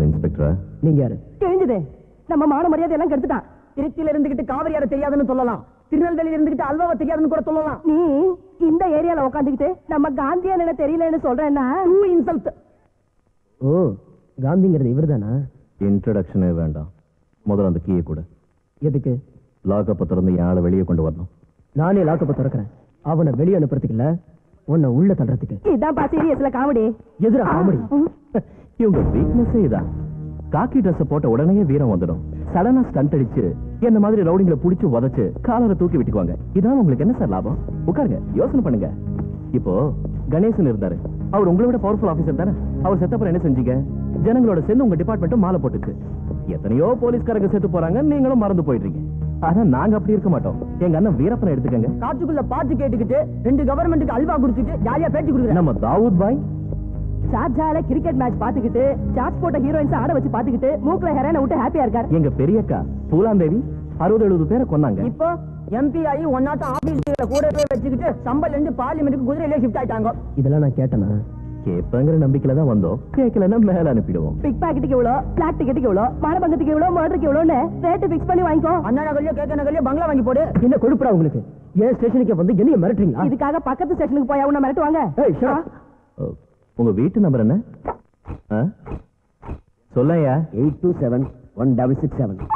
அந்த இன்ஸ்பெக்டரா? நீங்க யாரு? தெரிஞ்சதே, நம்ம மான மரியாதை எல்லாம் கெடுத்துட்டான். திருச்சியில இருந்துகிட்டு காவிரியார தெரியாதுன்னு சொல்லலாம், திருநெல்வேலியில இருந்துகிட்டு அல்வாவை தெரியாதுன்னு கூட சொல்லலாம். நீ இந்த ஏரியால உட்காந்துக்கிட்டு நம்ம காந்தியா என்ன தெரியலன்னு சொல்றேன்னா இன்சல்ட். ஓ, காந்திங்கிறது இவர்தானா? இன்ட்ரோடக்ஷனே வேண்டாம், முதல்ல அந்த கீயை கூட. எதுக்கு? லாக்கப்ப திறந்து என் ஆளை வெளியே கொண்டு வரணும். நானே லாக்கப்ப திறக்கிறேன், அவனை வெளியே அனுப்புறதுக்கு இல்ல, உன்னை உள்ள தள்ளுறதுக்கு. இதான்ப்பா சீரியஸ்ல காமெடி. எதிரா காமெடி? இவங்க வீக்னஸே இதான். காக்கி ட்ரெஸ் போட்ட உடனே வீரம் வந்துடும். சடனா ஸ்டண்ட் அடிச்சு என்ன மாதிரி ரவுடிங்களை புடிச்சு உதச்சு காலரை தூக்கி விட்டுக்குவாங்க. இதான் உங்களுக்கு என்ன சார் லாபம்? உட்காருங்க, யோசனை பண்ணுங்க. இப்போ கணேசன் இருந்தாரு, அவர் உங்களை விட பவர்ஃபுல் ஆபீசர் தானே. அவர் செத்தப்பறம் என்ன செஞ்சீங்க? ஜனங்களோட சேர்ந்து உங்க டிபார்ட்மெண்ட்டும் மாலை போட்டுச்சு. எத்தனையோ போலீஸ்காரங்க செத்து போறாங்க, நீங்களும் மறந்து போயிடுறீங்க. ஆனா நாங்க அப்படி இருக்க மாட்டோம். எங்க அண்ணன் வீரப்பனை எடுத்துக்கங்க. காட்டுக்குள்ள பாட்டு கேட்டுக்கிட்டு 2 கவர்மெண்ட்டுக்கு அல்வா குடிச்சிட்டு ஜாலியா பேச்சு கொடுக்குறேன். நம்ம தாவூத் பாய் சார்ஜால கிரிக்கெட் மேட்ச் பாத்துக்கிட்டு சார்ஜ் போட்ட ஹீரோயின்ஸ் ஆட வச்சு பாத்துக்கிட்டு மூக்குல ஹெரான விட்டு ஹாப்பியா இருக்காரு. எங்க பெரியக்கா பூலாந்தேவி 60-70 பேரை கொன்னாங்க. இப்போ எம்பி ஆகி ஒன்னாட்ட ஆபீஸ்ல கூடவே வச்சுக்கிட்டு சம்பல் இருந்து பார்லிமெண்ட்டுக்கு குதிரையிலே ஷிஃப்ட் ஆயிட்டாங்க. இதெல்லாம் நான் கேட்டேனா? கேட்பங்கிற நம்பிக்கையில தான் வந்தோம், கேட்கலன்னா மேல அனுப்பிடுவோம். பிக் பாக்கெட்டுக்கு எவ்வளோ, பிளாட் டிக்கெட்டுக்கு எவ்வளோ, மானபங்கத்துக்கு எவ்வளோ, மர்டருக்கு எவ்வளோன்னு ரேட்டு ஃபிக்ஸ் பண்ணி வாங்கிக்கோ. அண்ணா நகர்லயோ கேட்க நகர்லயோ பங்களா வாங்கி போடு. என்ன கொடுப்புறா உங்களுக்கு? ஏன் ஸ்டேஷனுக்கு வந்து என்ன மிரட்டுறீங்களா? இதுக்காக பக்கத்து ஸ்டேஷனுக்கு போய் அவனை மிரட்டுவாங்க. உங்க வீட்டு நம்பர் என்ன? சொல்லையா. 82716667.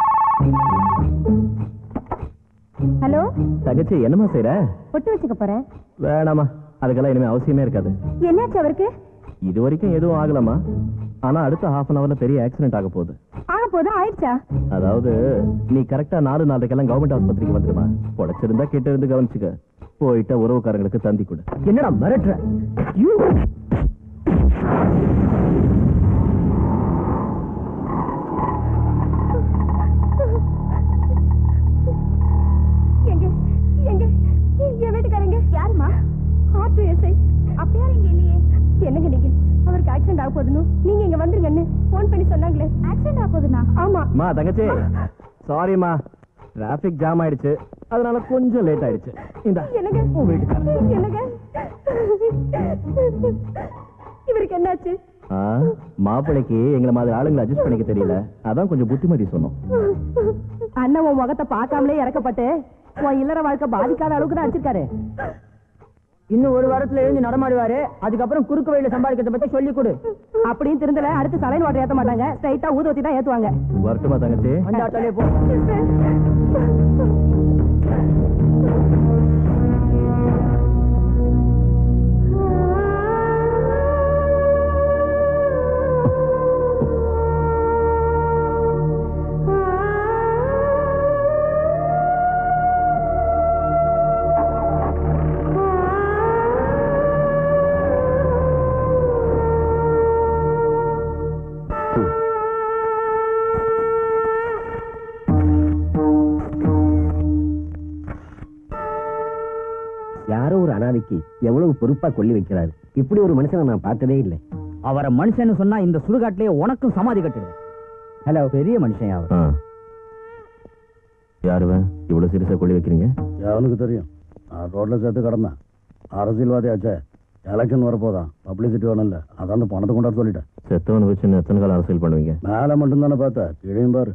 ஹலோ தங்கச்சி, என்னமா செய்யற? பொட்டு வச்சுக்க போறேன். வேணாமா, அதுக்கெல்லாம் இனிமே அவசியமே இருக்காது. என்னாச்சு அவருக்கு? இது வரைக்கும் எதுவும் ஆகலாமா, ஆனா அடுத்த ½ அன் அவர்ல பெரிய ஆக்சிடென்ட் ஆக போகுது. ஆக போதா? ஆயிடுச்சா? அதாவது நீ கரெக்டா 4-4 கவர்மெண்ட் ஆஸ்பத்திரிக்கு வந்துடுமா. பொழைச்சிருந்தா கிட்ட இருந்து கவனிச்சுக்க, போயிட்ட உறவுக்காரங்களுக்கு தந்தி கொடு. என்னடா மிரட்டுற? என்னங்க நீங்க? அவருக்கு ஆக்சிடென்ட் ஆக போகுதுன்னு நீங்க இங்க வந்துருங்கன்னு போன் பண்ணி சொன்னாங்களே. ஆக்சிடென்ட் ஆக போகுதுனா? ஆமா. மா தங்கச்சி, சாரிமா, டிராபிக் ஜாம் ஆயிடுச்சு, அதனால கொஞ்சம் லேட் ஆயிடுச்சு. இந்த என்னங்க என்னங்க இவருக்கு என்னாச்சு? மாப்பிளைக்கு எங்களை மாதிரி ஆளுங்களை அட்ஜஸ்ட் பண்ணிக்க தெரியல, அதான் கொஞ்சம் புத்திமதி சொன்னோம். அண்ணன் உன் முகத்தை பார்க்காமலே இறக்கப்பட்டு உன் இல்லற வாழ்க்கை பாதிக்காத அளவுக்கு தான் அடிச்சிருக்காரு. இன்னும் 1 வாரத்துல எழுந்து நடமாடுவாரு, அதுக்கப்புறம் குறுக்கு வழியில சம்பாதிக்கிறத பத்தி சொல்லி கொடு. அப்படின்னு திருந்தல அடுத்து சலைன் வாட்டர் ஏத்த மாட்டாங்க, ஸ்ட்ரைட்டா ஊதுவத்தி தான் ஏத்துவாங்க. வரட்டுமா தங்கச்சி? அந்த ஆட்டோலே போ. எவ்வளவு பொறுப்பா கொள்ளி வைக்கிறாரு. இப்படி ஒரு மனுஷனை நான் பார்த்ததே இல்லை. அவரை மனுஷன் சொன்னா இந்த சுடுகாட்டிலேயே உனக்கும் சமாதி கட்டிடுவேன். ஹலோ, பெரிய மனுஷன் அவர். யாருவன் இவ்வளவு சீரியஸா கொள்ளி வைக்கிறீங்க? அவனுக்கு தெரியும், நான் ரோட்ல சேர்த்து கிடந்தேன். அரசியல்வாதி ஆச்சே, எலெக்ஷன் வரப்போதான், பப்ளிசிட்டி வேணும் இல்ல, அதான் அந்த பணத்தை கொண்டாட சொல்லிட்டேன். செத்தவனை வச்சு எத்தனை காலம் அரசியல் பண்ணுவீங்க? மேல மட்டும் தானே பார்த்தேன், கீழையும் பாரு.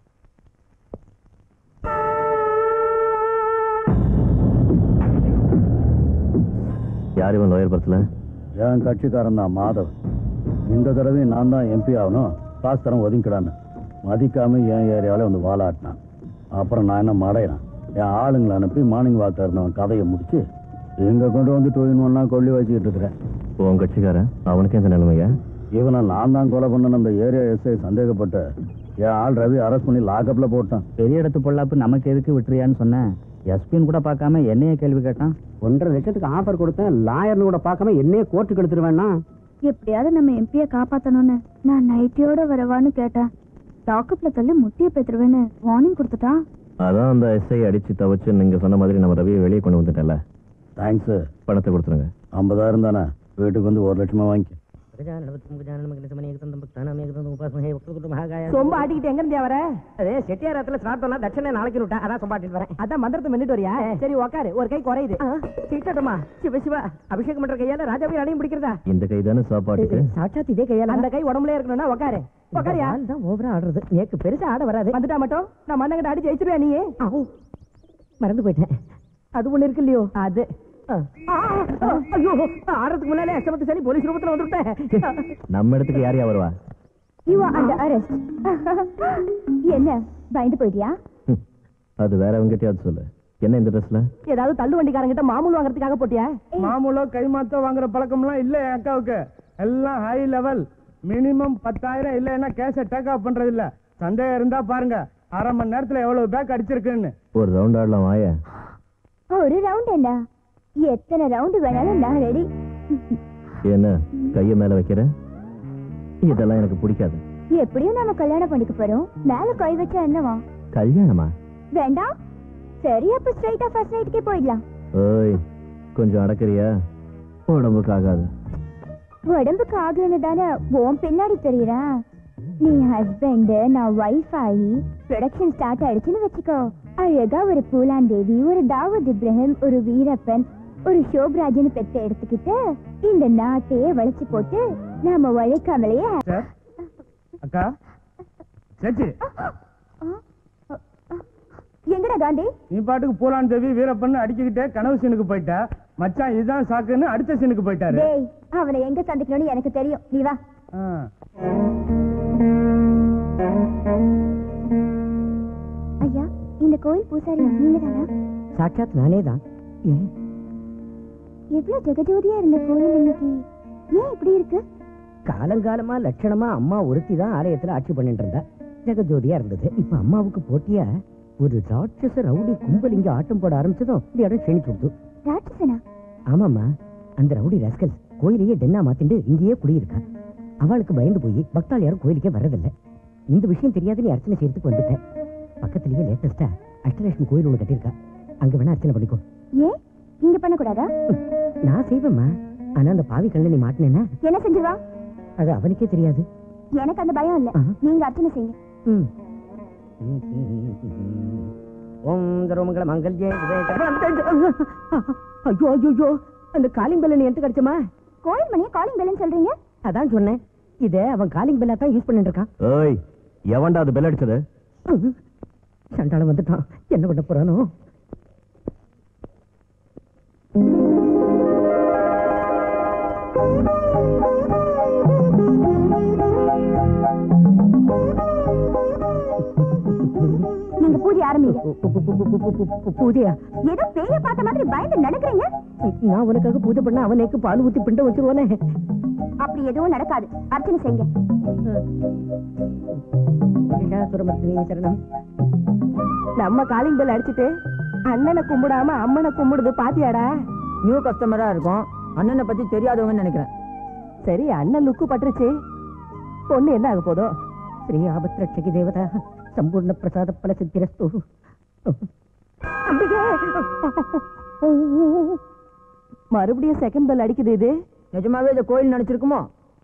யார் இவன் லோயர் பர்த்ல? என் கட்சிக்காரன் தான் மாதவ். இந்த தடவையும் நான் தான் எம்பி ஆகணும், காசு தரம் ஒதுங்கிடான்னு மதிக்காம என் ஏரியாவில வந்து வாழாட்டினான். அப்புறம் நான் என்ன மடையினான், என் ஆளுங்களை அனுப்பி மார்னிங் வாக்கில் இருந்தவன் கதையை முடிச்சு இங்க கொண்டு வந்து டூயின்ஒன்னா கொள்ளி வச்சுக்கிட்டு இருக்கிறேன். உன் கட்சிக்காரன் அவனுக்கு எந்த நிலைமையா? இவனை நான் தான் கொலை பண்ண அந்த ஏரியா எஸ்ஐ சந்தேகப்பட்டு என் ஆள் ரவி அரெஸ்ட் பண்ணி லாக்அப்ல போட்டான். பெரிய இடத்து பொல்லாப்பு நமக்கு எதுக்கு விட்டுறியான்னு சொன்னேன். எஸ்பின்னு கூட பார்க்காம என்னைய கேள்வி கேட்டான். 1.5 லட்சத்துக்கு ஆஃபர் கொடுத்தேன், லாயர்னு கூட பார்க்காம என்னைய கோர்ட்டுக்கு எடுத்துருவேன்னா. எப்படியாவது நம்ம எம்பியை காப்பாத்தணும்னு நான் நைட்டியோட வரவான்னு கேட்டேன். லாக்அப்ல தள்ளி முட்டிய பேத்துருவேன்னு வார்னிங் கொடுத்துட்டான். அதான் அந்த எஸ்ஐ அடிச்சு தவச்சு நீங்க சொன்ன மாதிரி நம்ம ரவியை வெளியே கொண்டு வந்துட்டல. தேங்க்ஸ். பணத்தை கொடுத்துருங்க. 50,000 தானே, வீட்டுக்கு வந்து 1 லட்சமா வாங்கி. சொம்ப ஆட்டிக்கிட்டு எங்க இருந்தியா வர? அதே செட்டியாரத்துல ஸ்நாத்தம்னா தட்சணை நாளைக்கு விட்டா அதான் சொம்பாட்டிட்டு வரேன். அதான் மந்திரத்தை மின்னிட்டு வரியா? சரி உக்காரு, ஒரு கை குறையுது. சீட்டட்டுமா? சிவ சிவா, அபிஷேகம் பண்ற கையால ராஜாவை அடையும் பிடிக்கிறதா? இந்த கை தானே சாப்பாட்டுக்கு? சாட்சாத் இதே கையால. அந்த கை உடம்புல இருக்கணும்னா உக்காரு. உக்காரியா? தான் ஓவரா ஆடுறது. நேக்கு பெருசா ஆட வராது. வந்துட்டா மட்டும் நான் மண்ணங்கிட்ட அடி ஜெயிச்சிருவேன். நீ மறந்து போயிட்டேன். அது ஒண்ணு இருக்கு இல்லையோ? அது ஐயோ, ஆறதுக்கு முன்னாலே அஷ்டமத்து சனி போலீஸ் ரூபத்துல வந்துட்டேன். நம்ம இடத்துக்கு யாரையா வருவா? You are under arrest. என்ன பயந்து போயிட்டியா? அது வேற அவங்ககிட்டயாவது சொல்லு. என்ன இந்த ட்ரெஸ்ல? ஏதாவது தள்ளு வண்டிக்காரங்கிட்ட மாமூல் வாங்குறதுக்காக போட்டியா? மாமூலோ கைமாத்தோ வாங்குற பழக்கம்லாம் இல்ல என் அக்காவுக்கு. எல்லாம் ஹை லெவல். மினிமம் 10,000 இல்லைன்னா கேஷ டேக் ஆஃப் பண்றது இல்ல. சந்தேகம் இருந்தா பாருங்க, அரை மணி நேரத்துல எவ்வளவு பேக் அடிச்சிருக்குன்னு. ஒரு ரவுண்ட் ஆடலாம் வாயா. ஒரு ரவுண்ட் என்ன? எத்தனை ரவுண்ட் வேணாலும் நான் ரெடி. என்ன கைய மேல வைக்கிற? இதெல்லாம் எனக்கு பிடிக்காது. எப்படியும் நாம கல்யாணம் பண்ணிக்க போறோம். மேல கை வச்சா என்னவா? கல்யாணமா? வேண்டாம். சரி, அப்ப ஸ்ட்ரைட்டா ஃபர்ஸ்ட் நைட்க்கே போயிடலாம். ஓய், கொஞ்சம் அடக்கறியா? உடம்புக்கு ஆகாது. உடம்புக்கு ஆகுன்னு தானே உன் பின்னாடி தெரியுறா. நீ ஹஸ்பண்ட், நான் வைஃப் ஆகி ப்ரொடக்ஷன் ஸ்டார்ட் ஆயிடுச்சுன்னு வச்சுக்கோ. அழகா ஒரு பூலாந்தேவி, ஒரு தாவூத் இப்ராஹிம், ஒரு வீரப்பன், ஒரு ஷோப்ராஜ்னு பெத்த எடுத்துக்கிட்டு இந்த நாட்டையே வளைச்சு போட்டு நாம உழைக்காமலேயே. அக்கா சேச்சி, எங்கடா காந்தி? நீ பாட்டுக்கு பூலான் தேவி வீரப்பன்னு அடிக்கிட்டே கனவு சீனுக்கு போயிட்ட. மச்சான் இதுதான் சாக்குன்னு அடுத்த சீனுக்கு போயிட்டாரு. டேய், அவனை எங்க சந்திக்கணும்னு எனக்கு தெரியும். நீ வா. ஐயா, இந்த கோயில் பூசாரி நீங்க தானா? சாட்சாத் நானே தான். எவ்வளவு ஜெகஜோதியா இருந்த கோயில் இன்னைக்கு ஏன் இப்படி இருக்கு? காலங்காலமா லட்சணமா அம்மா ஒருத்தி தான் ஆலயத்துல ஆட்சி பண்ணிட்டு இருந்தா. ஜெகஜோதியா இருந்தது. இப்ப அம்மாவுக்கு போட்டியா ஒரு ராட்சச ரவுடி கும்பல் இங்க ஆட்டம் போட ஆரம்பிச்சதும் இந்த இடம் செணிச்சு விடுது. ராட்சசனா? ஆமாம்மா, அந்த ரவுடி ராஸ்கல் கோயிலையே டென்னா மாத்திண்டு இங்கேயே குடியிருக்கா. அவளுக்கு பயந்து போய் பக்தால் யாரும் கோயிலுக்கே வர்றதில்லை. இந்த விஷயம் தெரியாது, நீ அர்ச்சனை செய்யறதுக்கு வந்துட்டேன். பக்கத்திலேயே லேட்டஸ்டா அஷ்டலட்சுமி கோயில் ஒண்ணு கட்டியிருக்கா. அங்க வேணா அர்ச்சனை பண்ணிக்கோ. ஏன் இங்க பண்ணக்கூடாதா? நான் செய்வேம்மா. ஆனா அந்த பாவி கண்ணு நீ மாட்டினேன்னா என்ன செஞ்சுவா? அது அவனுக்கே தெரியாது. எனக்கு அந்த பயம் இல்ல. நீங்க அர்ச்சனை செய்யுங்க. ஓம் தரோமங்கள மங்கல்யே. ஐயோ ஐயோ, அந்த காலிங் பெல் எடுத்து கிடைச்சமா? கோயில் மணியை காலிங் பெல்னு சொல்றீங்க? அதான் சொன்னேன், இத அவன் காலிங் பெல்லா தான் யூஸ் பண்ணிட்டு இருக்கான். ஏய், எவன்டா அது பெல் அடிச்சது? சண்டாளம் வந்துட்டான். என்ன பண்ண போறானோ? நீங்க பூஜை ஆரம்பிங்க. பூஜையா? ஏதோ பேய பார்த்த மாதிரி பயந்து நடக்கிறீங்க. நான் உனக்காக பூஜை பண்ண அவனுக்கு பால் ஊத்தி பிண்ட வச்சிருவானே. அப்படி எதுவும் நடக்காது. அர்ச்சனை செய்யுங்க. நம்ம காலிங் பெல் அடிச்சுட்டு அண்ணனை கும்பிடாம அம்மனை கும்பிடுது பாத்தியாடா? நியூ கஸ்டமரா இருக்கும். அண்ணனை பத்தி தெரியாதவங்கன்னு நினைக்கிறேன். சரி, அண்ணன் லுக்கு பட்டுருச்சு. பொண்ணு என்ன ஆக போதோ? ஸ்ரீ ஆபத்ரட்சகி தேவதா சம்பூர்ண பிரசாத பல சித்திரஸ்து. மறுபடியும் செகண்ட் பெல் அடிக்குது. இது நிஜமாவே இந்த கோயில் நினைச்சிருக்குமோ?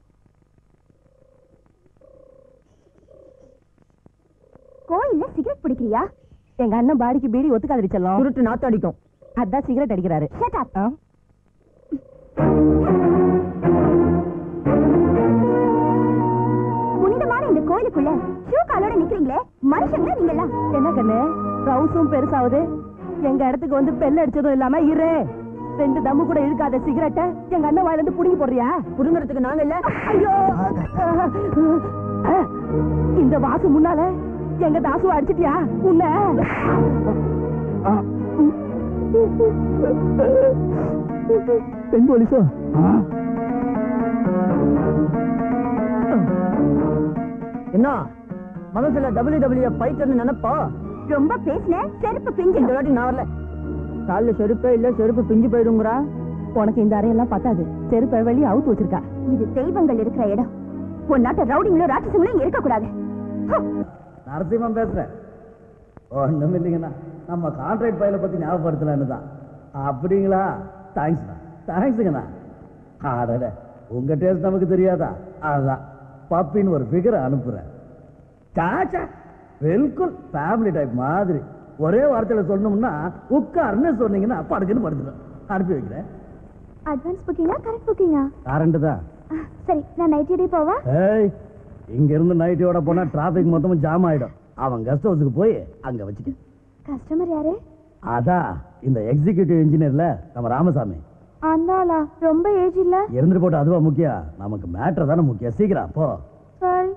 கோயில்ல சிகரெட் பிடிக்கிறியா? எங்க அண்ணன் பாடிக்கு பீடி ஒத்துக்காதடி செல்லம். சுருட்டு நாத்து அடிக்கும். அதான் சிகரெட் அடிக்கிறாரு. Shut up. புனிதமான இந்த கோயிலுக்குள்ள ஷூ காலோட நிக்கிறீங்களே, மனுஷங்களா நீங்க எல்லாம்? என்ன கண்ணு, ரவுஸும் பெருசாவுது. எங்க இடத்துக்கு வந்து பெல் அடிச்சதும் இல்லாம இரு. 2 தம்மு கூட இழுக்காத சிகரெட்ட எங்க அண்ணன் வாயில இருந்து புடுங்கி போடுறியா? புடுங்கறதுக்கு நாங்க இல்ல. ஐயோ, இந்த வாசு முன்னால எங்க தாசு அடிச்சிட்டியா? உன்ன பெண் போலீஸோ? என்ன மனசுல WWE ஃபைட்டர்னு நினைப்பா? ரொம்ப பேசின செருப்பு பிஞ்சு. இந்த வாட்டி நான் வரல. கால்ல செருப்பே இல்ல, செருப்பு பிஞ்சு போயிடுங்கிறா. உனக்கு இந்த அறையெல்லாம் பத்தாது. செருப்பை வெளியே அவுத்து வச்சிருக்கா. இது தெய்வங்கள் இருக்கிற இடம். உன் நாட்டு ரவுடிங்களும் ராட்சசங்களும் இங்க இருக்க கூடாது. நரசிம்மம் பேசுறேன். ஒண்ணும் இல்லைங்கண்ணா, நம்ம கான்ட்ராக்ட் ஃபைலை பத்தி ஞாபகப்படுத்தலான்னு தான். அப்படிங்களா? தேங்க்ஸ்ண்ணா, தேங்க்ஸுங்கண்ணா. ஆடட, உங்க டேஸ்ட் நமக்கு தெரியாதா? அதான் பப்பின்னு ஒரு ஃபிகரை அனுப்புறேன். சாச்சா பில்குல் ஃபேமிலி டைப் மாதிரி. ஒரே வார்த்தையில சொன்னோம்னா உட்கார்னு சொன்னீங்கன்னா படுக்குன்னு படுத்துடும். அனுப்பி வைக்கிறேன். அட்வான்ஸ் புக்கிங்கா கரெக்ட் புக்கிங்கா? கரண்ட் தான். சரி நான் நைட்டே போவா? ஏய் இங்க இருந்து நைட்டோட போனா டிராபிக் மொத்தமும் ஜாம் ஆயிடும். அவன் கெஸ்ட் ஹவுஸுக்கு போய் அங்க வச்சுக்க. கஸ்டமர் யாரு? அதான் இந்த எக்ஸிகியூட்டிவ் இன்ஜினியர்ல நம்ம ராமசாமி. அந்தாளா ரொம்ப ஏஜ் இல்ல? இருந்துட்டு போட்டு அதுவா முக்கியம், நமக்கு மேட்டர் தானே முக்கியம். சீக்கிரம் போ. சரி.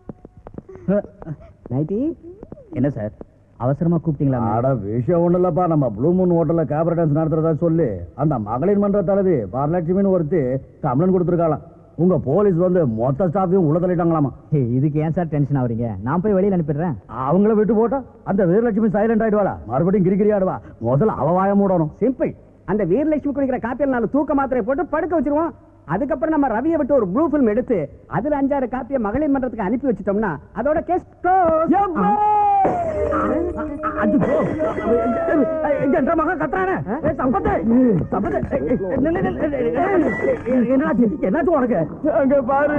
நைட்டி என்ன சார் அவசரமா கூப்பிட்டீங்களா? அட விஷயம் ஒண்ணு இல்லப்பா. நம்ம ப்ளூ மூன் ஹோட்டல்ல கேபரே டான்ஸ் நடத்துறதா சொல்லி அந்த மகளிர் மன்ற தலைவி வரலட்சுமின்னு ஒருத்தி கம்ப்ளைண்ட் கொடுத்துருக்காளாம். உங்க போலீஸ் வந்து மொத்த ஸ்டாஃபையும் உள்ள தள்ளிட்டாங்களாமா. இதுக்கு ஏன் சார் டென்ஷன் ஆவறீங்க? நான் போய் வெளியில அனுப்பிடுறேன். அவங்கள விட்டு போட்டா அந்த வீரலட்சுமி சைலண்ட் ஆயிடுவாளா? மறுபடியும் கிரிகிரி ஆடுவா. முதல்ல அவ வாய மூடணும். சிம்பிள். அந்த வீரலட்சுமி குடிக்கிற காப்பியில் 4 தூக்க மாத்திரை போட்டு படுக்க வச்சிருவோம். அதுக்கப்புறம் நம்ம ரவியை விட்டு ஒரு ப்ளூ ஃபில்ம் எடுத்து அதுல 5-6 காப்பியை மகளிர் மன்றத்துக்கு அனுப்பி வச்சிட்டோம்னா அதோட கேஸ் க்ளோஸ். என்னாச்சு உனக்கு? அங்க பாரு.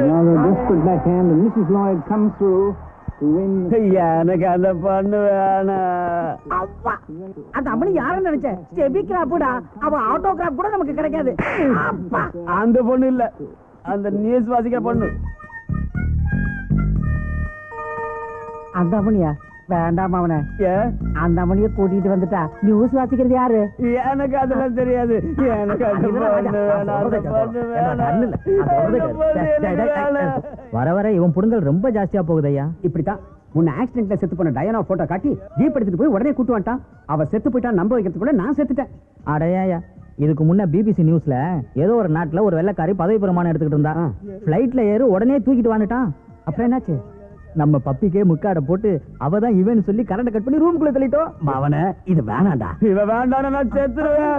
எனக்கு அந்த பண்ணு வேணாம். அந்த அம்மனி யாரும் நினைச்சேன் செபிக்ராப்புடா. அவ ஆட்டோகிராப் கூட நமக்கு கிடைக்காது. அந்த பொண்ணு இல்ல, அந்த நியூஸ் வாசிக்கிற பொண்ணு. அந்த அம்மனியா? வேண்டாம் அவனை. அந்த அம்மனிய கூட்டிட்டு வந்துட்டா நியூஸ் வாசிக்கிறது யாரு? எனக்கு அதெல்லாம் தெரியாது. எனக்கு வர வர இவன் புடுங்கல் ரொம்ப ஜாஸ்தியா போகுது ஐயா. இப்படித்தான் முன்ன ஆக்சிடென்ட்ல செத்து போன டயானா போட்டோ காட்டி ஜீப் எடுத்துட்டு போய் உடனே கூட்டு வந்துட்டான். அவ செத்து போயிட்டா நம்ப வைக்கிறதுக்குள்ள நான் செத்துட்டேன். அடையா இதுக்கு முன்ன பிபிசி நியூஸ்ல ஏதோ ஒரு நாட்டுல ஒரு வெள்ளைக்காரி பதவி பிரமாணம் எடுத்துக்கிட்டு இருந்தா. பிளைட்ல ஏறு உடனே தூக்கிட்டு வந்துட்டான். அப்புறம் என்னாச்சு? நம்ம பப்பிக்கே முக்காட போட்டு அவதான் இவன் சொல்லி கரண்ட் கட் பண்ணி ரூம்குள்ள தள்ளிட்டோம். அவன இது வேணாண்டா. இவ வேண்டாம், நான் செத்துருவேன்.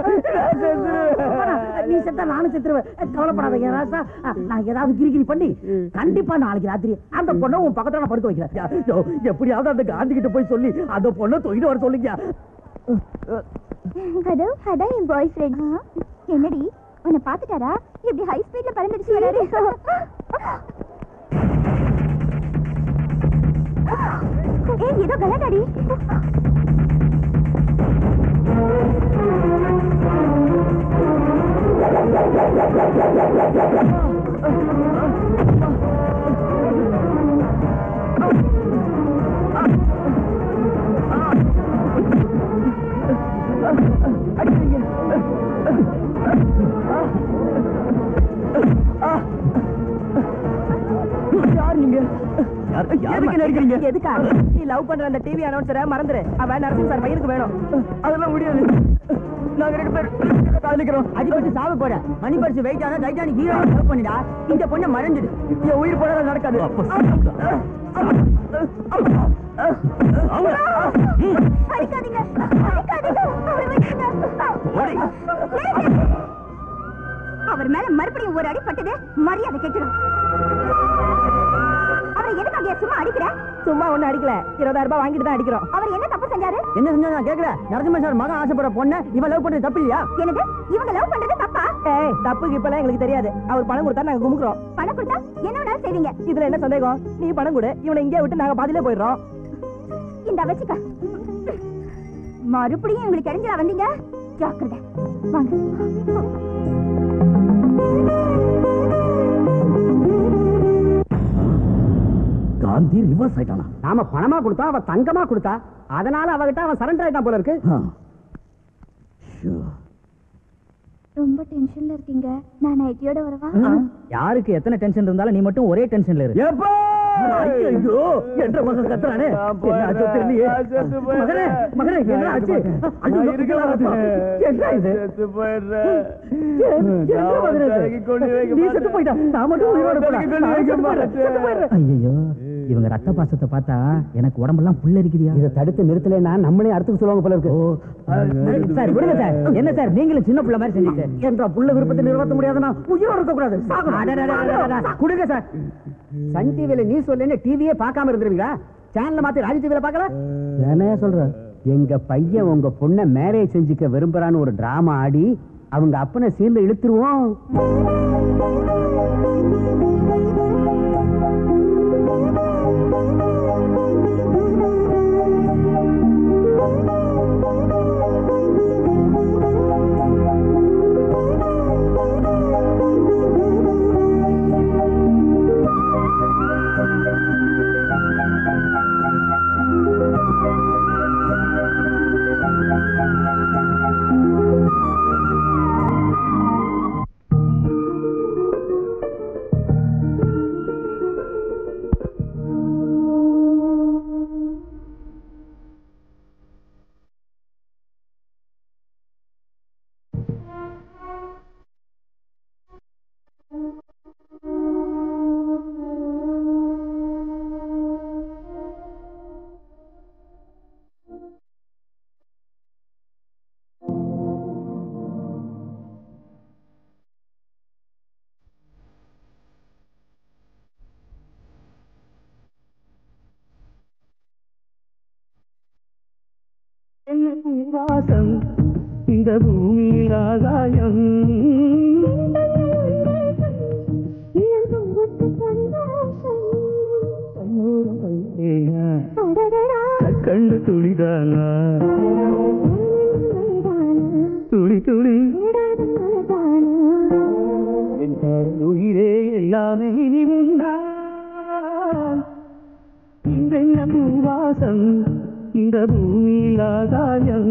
நீ செத்தா நானும் செத்துருவேன். கவலைப்படாதீங்க ராசா. நான் ஏதாவது கிரிகிரி பண்ணி கண்டிப்பா நாளைக்கு ராத்திரி அந்த பொண்ணை உன் பக்கத்துல நான் படுத்து வைக்கிறேன். எப்படியாவது அந்த காந்தி கிட்ட போய் சொல்லி அந்த பொண்ணை தூக்கிட்டு வர சொல்லுங்க. ஹலோ அதான் என் பாய் ஃப்ரெண்ட். என்னடி உன்னை பாத்துட்டாரா? இப்படி ஹை ஸ்பீட்ல பறந்துடுச்சு வராரு. ஏய் ஏதோ கலாட்டாடி. யார் நீங்க? எதுக்கா நீ லவ் பண்ற அந்த டிவி அனௌன்சரை மறந்துரு. அவன் நரசிங் சார் பையனுக்கு வேணும். அதெல்லாம் முடியாது. நாங்க 2 பேர் காதலிக்கிறோம். அடிபட்டு சாவு போட மணி பரிசு வெயிட் ஆனா டைட்டானிக் ஹீரோ லவ் பண்ணிடா. இந்த பொண்ணை மறந்துடு. என் உயிர் போட நடக்காது. அடிக்காதீங்க அடிக்காதீங்க. அவரை விட்டுருங்க. அவர் மேல மறுபடியும் ஒரு அடிப்பட்டது மரியாதை கெட்டுடும். அவரை எதுக்காக சும்மா அடிக்கிற? சும்மா ஒண்ணு அடிக்கல, 20,000 ரூபாய் வாங்கிட்டு தான் அடிக்கிறோம். அவர் என்ன தப்பு செஞ்சாரு? என்ன செஞ்சா நான் கேக்குறேன். நரசிம்ம சார் மகன் ஆசைப்படுற பொண்ணு இவன் லவ் பண்றது தப்பு இல்லையா? என்னது இவங்க லவ் பண்றது தப்பா? ஏய் தப்புக்கு இப்பெல்லாம் எங்களுக்கு தெரியாது. அவர் பணம் கொடுத்தா நாங்க குமுக்குறோம். பணம் கொடுத்தா என்ன வேணாலும் செய்வீங்க. இதுல என்ன சந்தேகம்? நீ பணம் கொடு, இவனை இங்கே விட்டு நாங்க பாதியிலே போயிடுறோம். இந்த வச்சுக்க. மறுபடியும் உங்களுக்கு கிடைஞ்சா வந்தீங்க ஜாக்கிரதை. வாங்க. காந்தி ரிவர்ஸ் ஆயிட்டானா? நாம பணமா கொடுத்தா அவ தங்கமா கொடுத்தா, அதனால அவகிட்ட அவன் சரண்டர் ஆயிட்டான் போல இருக்கு. ரொம்ப டென்ஷன்ல இருக்கீங்க. நான் நைட்டியோட வரவா? யாருக்கு எத்தனை டென்ஷன் இருந்தாலும் நீ மட்டும் ஒரே டென்ஷன்ல இரு. ஐயோ என்ற மகன் கத்துறானே. என்னாச்சு தெரியலையே. மகனே மகனே என்ன ஆச்சு? ஐயோ என்ன இது? செத்து போயிடுறேன். நீ செத்து போயிட்டா. நான் மட்டும் உயிரோட போறேன். ஐயோ இவங்க ரத்த பாசத்தை பார்த்தா எனக்கு உடம்பெல்லாம் புல்லரிக்குதியா. இதை தடுத்து நிறுத்தலைன்னா நம்மளே அடுத்துக்கு சொல்லுவாங்க போல இருக்கு. சார் விடுங்க சார். என்ன சார் நீங்களும் சின்ன பிள்ளை மாதிரி செஞ்சுட்டு என்ற புள்ள விருப்பத்தை நிறைவேற்ற முடியாதுன்னா உயிரோட இருக்க கூடாது. கொடுங்க சார். சன் டிவில நியூஸ் சொல்லு டிவியே பார்க்காம இருந்துருவீங்களா? சேனல் மாத்தி ராஜ் டிவில பார்க்கல. என்ன சொல்ற? எங்க பையன் உங்க பொண்ணை மேரேஜ் செஞ்சுக்க விரும்புறான்னு ஒரு டிராமா ஆடி அவங்க அப்பனை சீன்ல இழுத்துருவோம். வாசம் இந்த பூமியில் ஆகாயம் கண்டு துளிதானா துளி துளி உயிரே எல்லாமே நீ முன்னால் இந்த பூவாசம் இந்த பூமியில் ஆகாயம்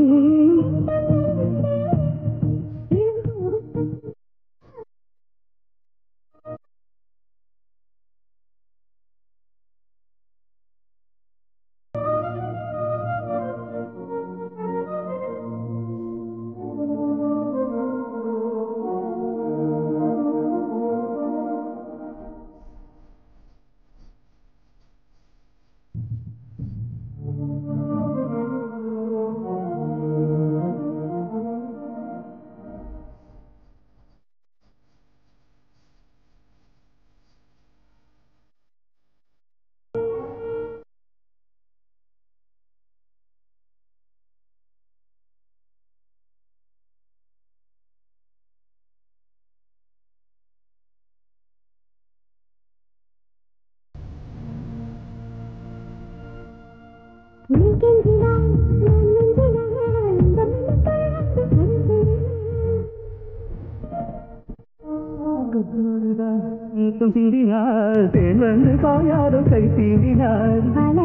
சிந்தினார் தேன் வந்து பாயாரோ கை தீண்டினார்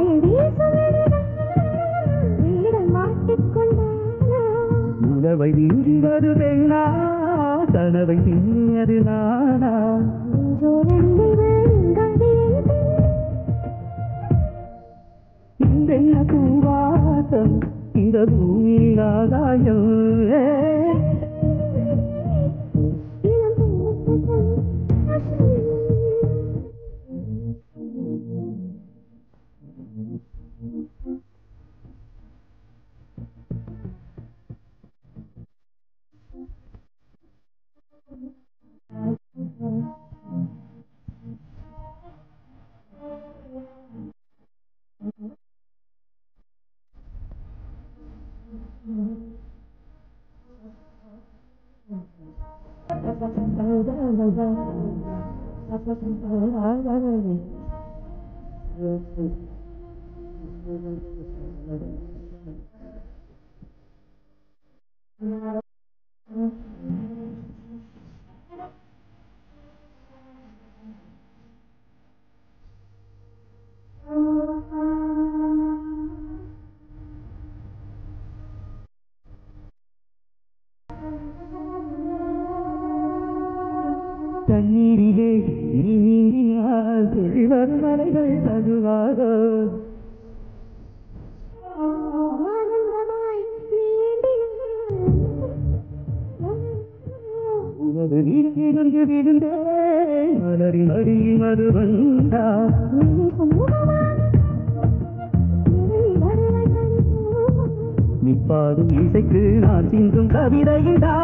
உணவை நீங்கி வருவேனா கனவை நீரு நானா இந்த பூவாசம் இந்த பூமியில் ஆகாயம் தண்ணீரிலே நீந்தினால் செழிவர் மலைகள் தருவாக உனது நீரிருந்து விழுந்தேன் மலரின் அடியில் மது வந்தா நிப்பாடும் இசைக்கு நான் சிந்தும் கவிதையிடா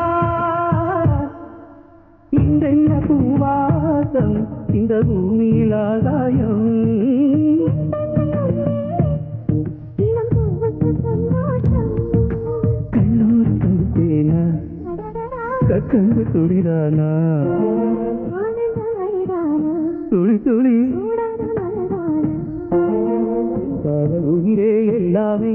இந்த பூவாசம் இந்த பூமியில் ஆகாயம் கண்ணூர் கண்டேனா கக்கந்து துளிதானா துளி துளி உயிரே எல்லாமே